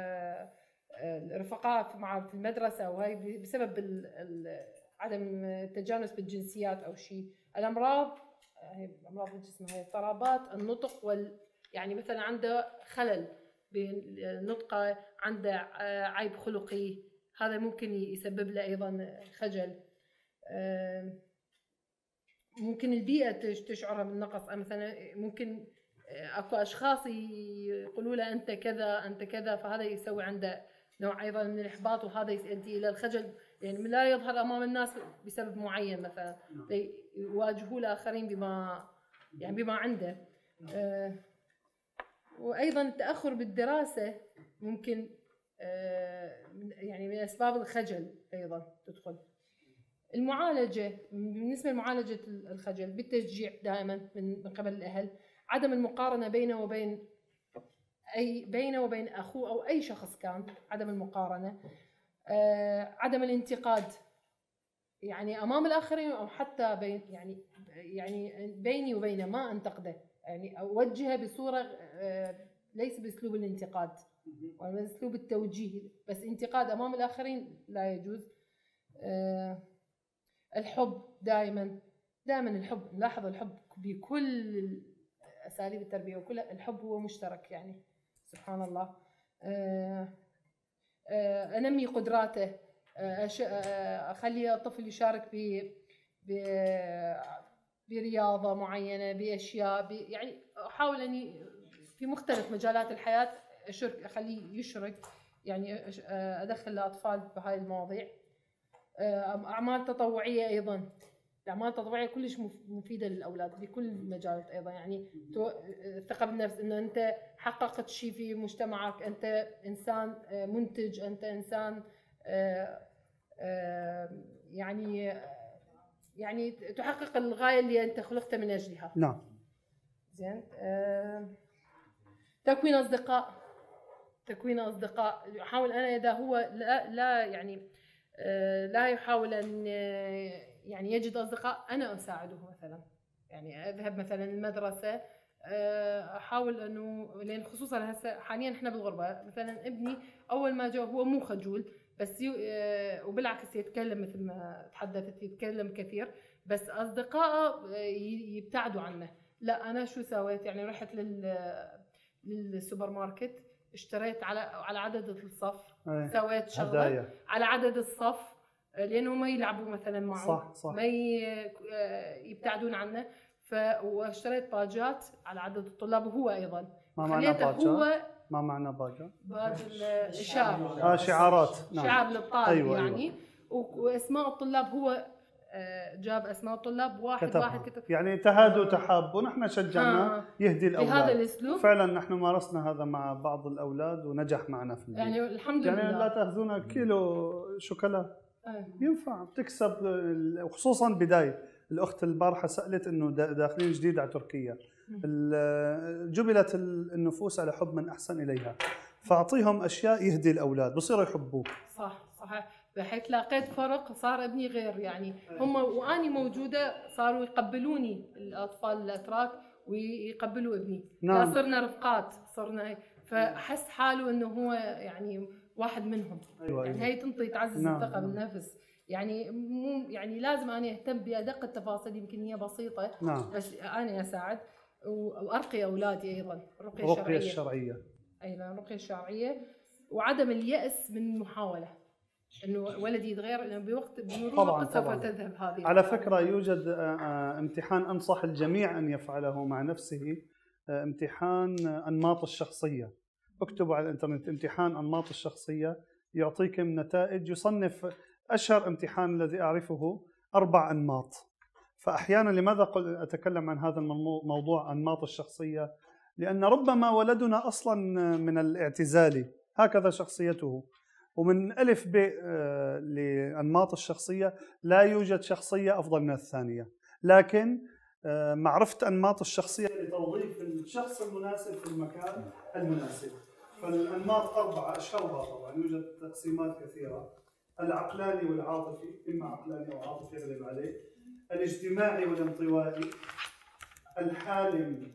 الرفقاء مع في المدرسه، وهي بسبب ال ال عدم التجانس بالجنسيات او شيء. الامراض امراض الجسم هي اضطرابات النطق وال يعني مثلا عنده خلل بالنطق، عنده عيب خلقي، هذا ممكن يسبب له ايضا خجل. ممكن البيئه تشعرها بالنقص، مثلا ممكن اكو اشخاص يقولوا له انت كذا انت كذا، فهذا يسوي عنده نوع ايضا من الاحباط، وهذا يؤدي الى الخجل، يعني لا يظهر امام الناس بسبب معين، مثلا يواجهوا الاخرين بما يعني بما عنده. آه وايضا التاخر بالدراسه ممكن آه يعني من اسباب الخجل ايضا تدخل. المعالجه، بالنسبه لمعالجه الخجل بالتشجيع دائما من قبل الاهل، عدم المقارنه بينه وبين اي بينه وبين اخوه او اي شخص كان، عدم المقارنه. آه عدم الانتقاد، يعني امام الاخرين او حتى بين يعني يعني بيني وبينه ما انتقده، يعني اوجهه بصوره آه ليس باسلوب الانتقاد ولا باسلوب التوجيه، بس انتقاد امام الاخرين لا يجوز. آه الحب دائما دائما الحب، نلاحظ الحب بكل اساليب التربيه وكلها، الحب هو مشترك يعني سبحان الله. آه آه انمي قدراته، آه اخلي الطفل يشارك ب برياضه معينه، باشياء يعني احاول اني في مختلف مجالات الحياه اشارك، اخليه يشرك يعني، ادخل الاطفال بهاي المواضيع. اعمال تطوعيه ايضا، الاعمال التطوعيه كلش مفيده للاولاد بكل المجالات ايضا، يعني الثقه بالنفس، انه انت حققت شيء في مجتمعك، انت انسان منتج، انت انسان يعني يعني تحقق الغايه اللي انت خلقت من اجلها. نعم. زين. تكوين اصدقاء، تكوين اصدقاء، احاول انا اذا هو لا, لا يعني لا يحاول ان يعني يجد اصدقاء، انا اساعده مثلا، يعني اذهب مثلا المدرسه، احاول انه لان خصوصا هسه حاليا احنا بالغربه، مثلا ابني اول ما جاء هو مو خجول بس وبالعكس يتكلم مثل ما تحدثت، يتكلم كثير، بس اصدقائه يبتعدوا عنه. لا انا شو سويت يعني، رحت لل للسوبر ماركت، اشتريت على على عدد الصف، أيه. سويت شغله هدايا على عدد الصف لانه ما يلعبوا مثلا معه، صح صح. ما يبتعدون عنه. ف واشتريت باجات على عدد الطلاب، وهو ايضا ما معنى باجات؟ هو ما معنى باجات؟ باج الشعار. اه شعارات. نعم. شعار للطالب. أيوة يعني أيوة. واسماء الطلاب، هو جاب اسماء الطلاب واحد كتبها. واحد كتب، يعني تهادوا تحابوا، ونحن شجعنا آه. يهدي الاولاد بهذا الاسلوب. فعلا نحن مارسنا هذا مع بعض الاولاد ونجح معنا في البيت. يعني الحمد يعني لله. يعني لا تاخذونا كيلو شوكولا آه. ينفع بتكسب، وخصوصا بدايه. الاخت البارحه سالت انه داخلين جديد على تركيا، جبلت النفوس على حب من احسن اليها، فاعطيهم اشياء يهدي الاولاد بصيروا يحبوك. صح صحيح. بحيث لقيت فرق، صار ابني غير يعني، هم واني موجوده صاروا يقبلوني الاطفال الاتراك ويقبلوا ابني. نعم. لا صرنا رفقات، صرنا فحس حاله انه هو يعني واحد منهم. أيوة يعني أيوة. هي تنطي تعزز نعم. الثقه بالنفس. يعني مو يعني لازم انا اهتم بادق التفاصيل، يمكن هي بسيطه. نعم. بس انا اساعد وارقي اولادي ايضا، الرقيه الرقيه الشرعيه. الشرعيه. ايضا الرقيه الشرعيه، وعدم اليأس من المحاوله. انه ولدي يتغير، لانه بوقت بمرور الوقت سوف تذهب هذه. على فكره يوجد امتحان انصح الجميع ان يفعله مع نفسه، امتحان انماط الشخصيه. اكتبوا على الانترنت امتحان انماط الشخصيه، يعطيكم نتائج. يصنف اشهر امتحان الذي اعرفه اربع انماط. فاحيانا لماذا اتكلم عن هذا الموضوع انماط الشخصيه؟ لان ربما ولدنا اصلا من الاعتزال هكذا شخصيته، ومن ألف ب لأنماط الشخصية لا يوجد شخصية أفضل من الثانية، لكن معرفة أنماط الشخصية لتوظيف الشخص المناسب في المكان المناسب. فالأنماط أربعة أشهرها طبعا، يوجد تقسيمات كثيرة: العقلاني والعاطفي، إما عقلاني أو عاطفي يغلب عليه، الاجتماعي والانطوائي، الحالم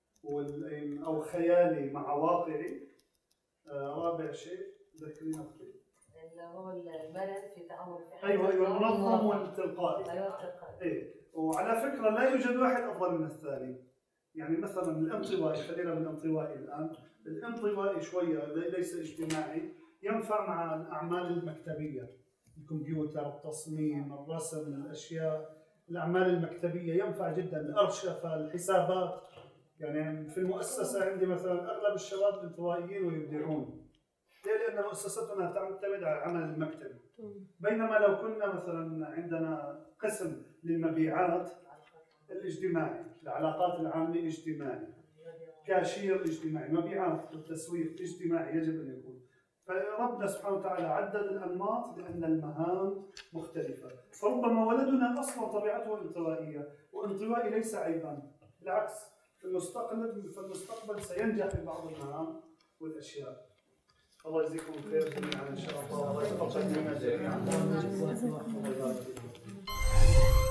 أو خيالي مع واقعي، رابع شيء ذكرينا اختي اللي هو المرن في تعامل في ايوه ايوه المنظم والتلقائي. ايوه التلقائي. ايه، وعلى فكره لا يوجد واحد افضل من الثاني. يعني مثلا الانطوائي، خلينا بالانطوائي الان، الانطوائي شويه ليس اجتماعي، ينفع مع الاعمال المكتبيه، الكمبيوتر، التصميم، الرسم، الاشياء، الاعمال المكتبيه ينفع جدا، الارشفه، الحسابات. يعني في المؤسسه عندي مثلا اغلب الشباب انطوائيين ويبدعون. ليه؟ لأن مؤسستنا تعتمد على العمل المكتبي. بينما لو كنا مثلا عندنا قسم للمبيعات الاجتماعي، العلاقات العامة اجتماعي، كاشير اجتماعي، مبيعات والتسويق اجتماعي يجب أن يكون. فربنا سبحانه وتعالى عدد الأنماط لأن المهام مختلفة. فربما ولدنا أصلا طبيعته انطوائية، وانطوائي ليس عيبا، بالعكس في المستقبل في المستقبل سينجح في بعض المهام والأشياء. الله يجزيكم خير جميعا ان شاء الله، الله يتقبل منا جميعا.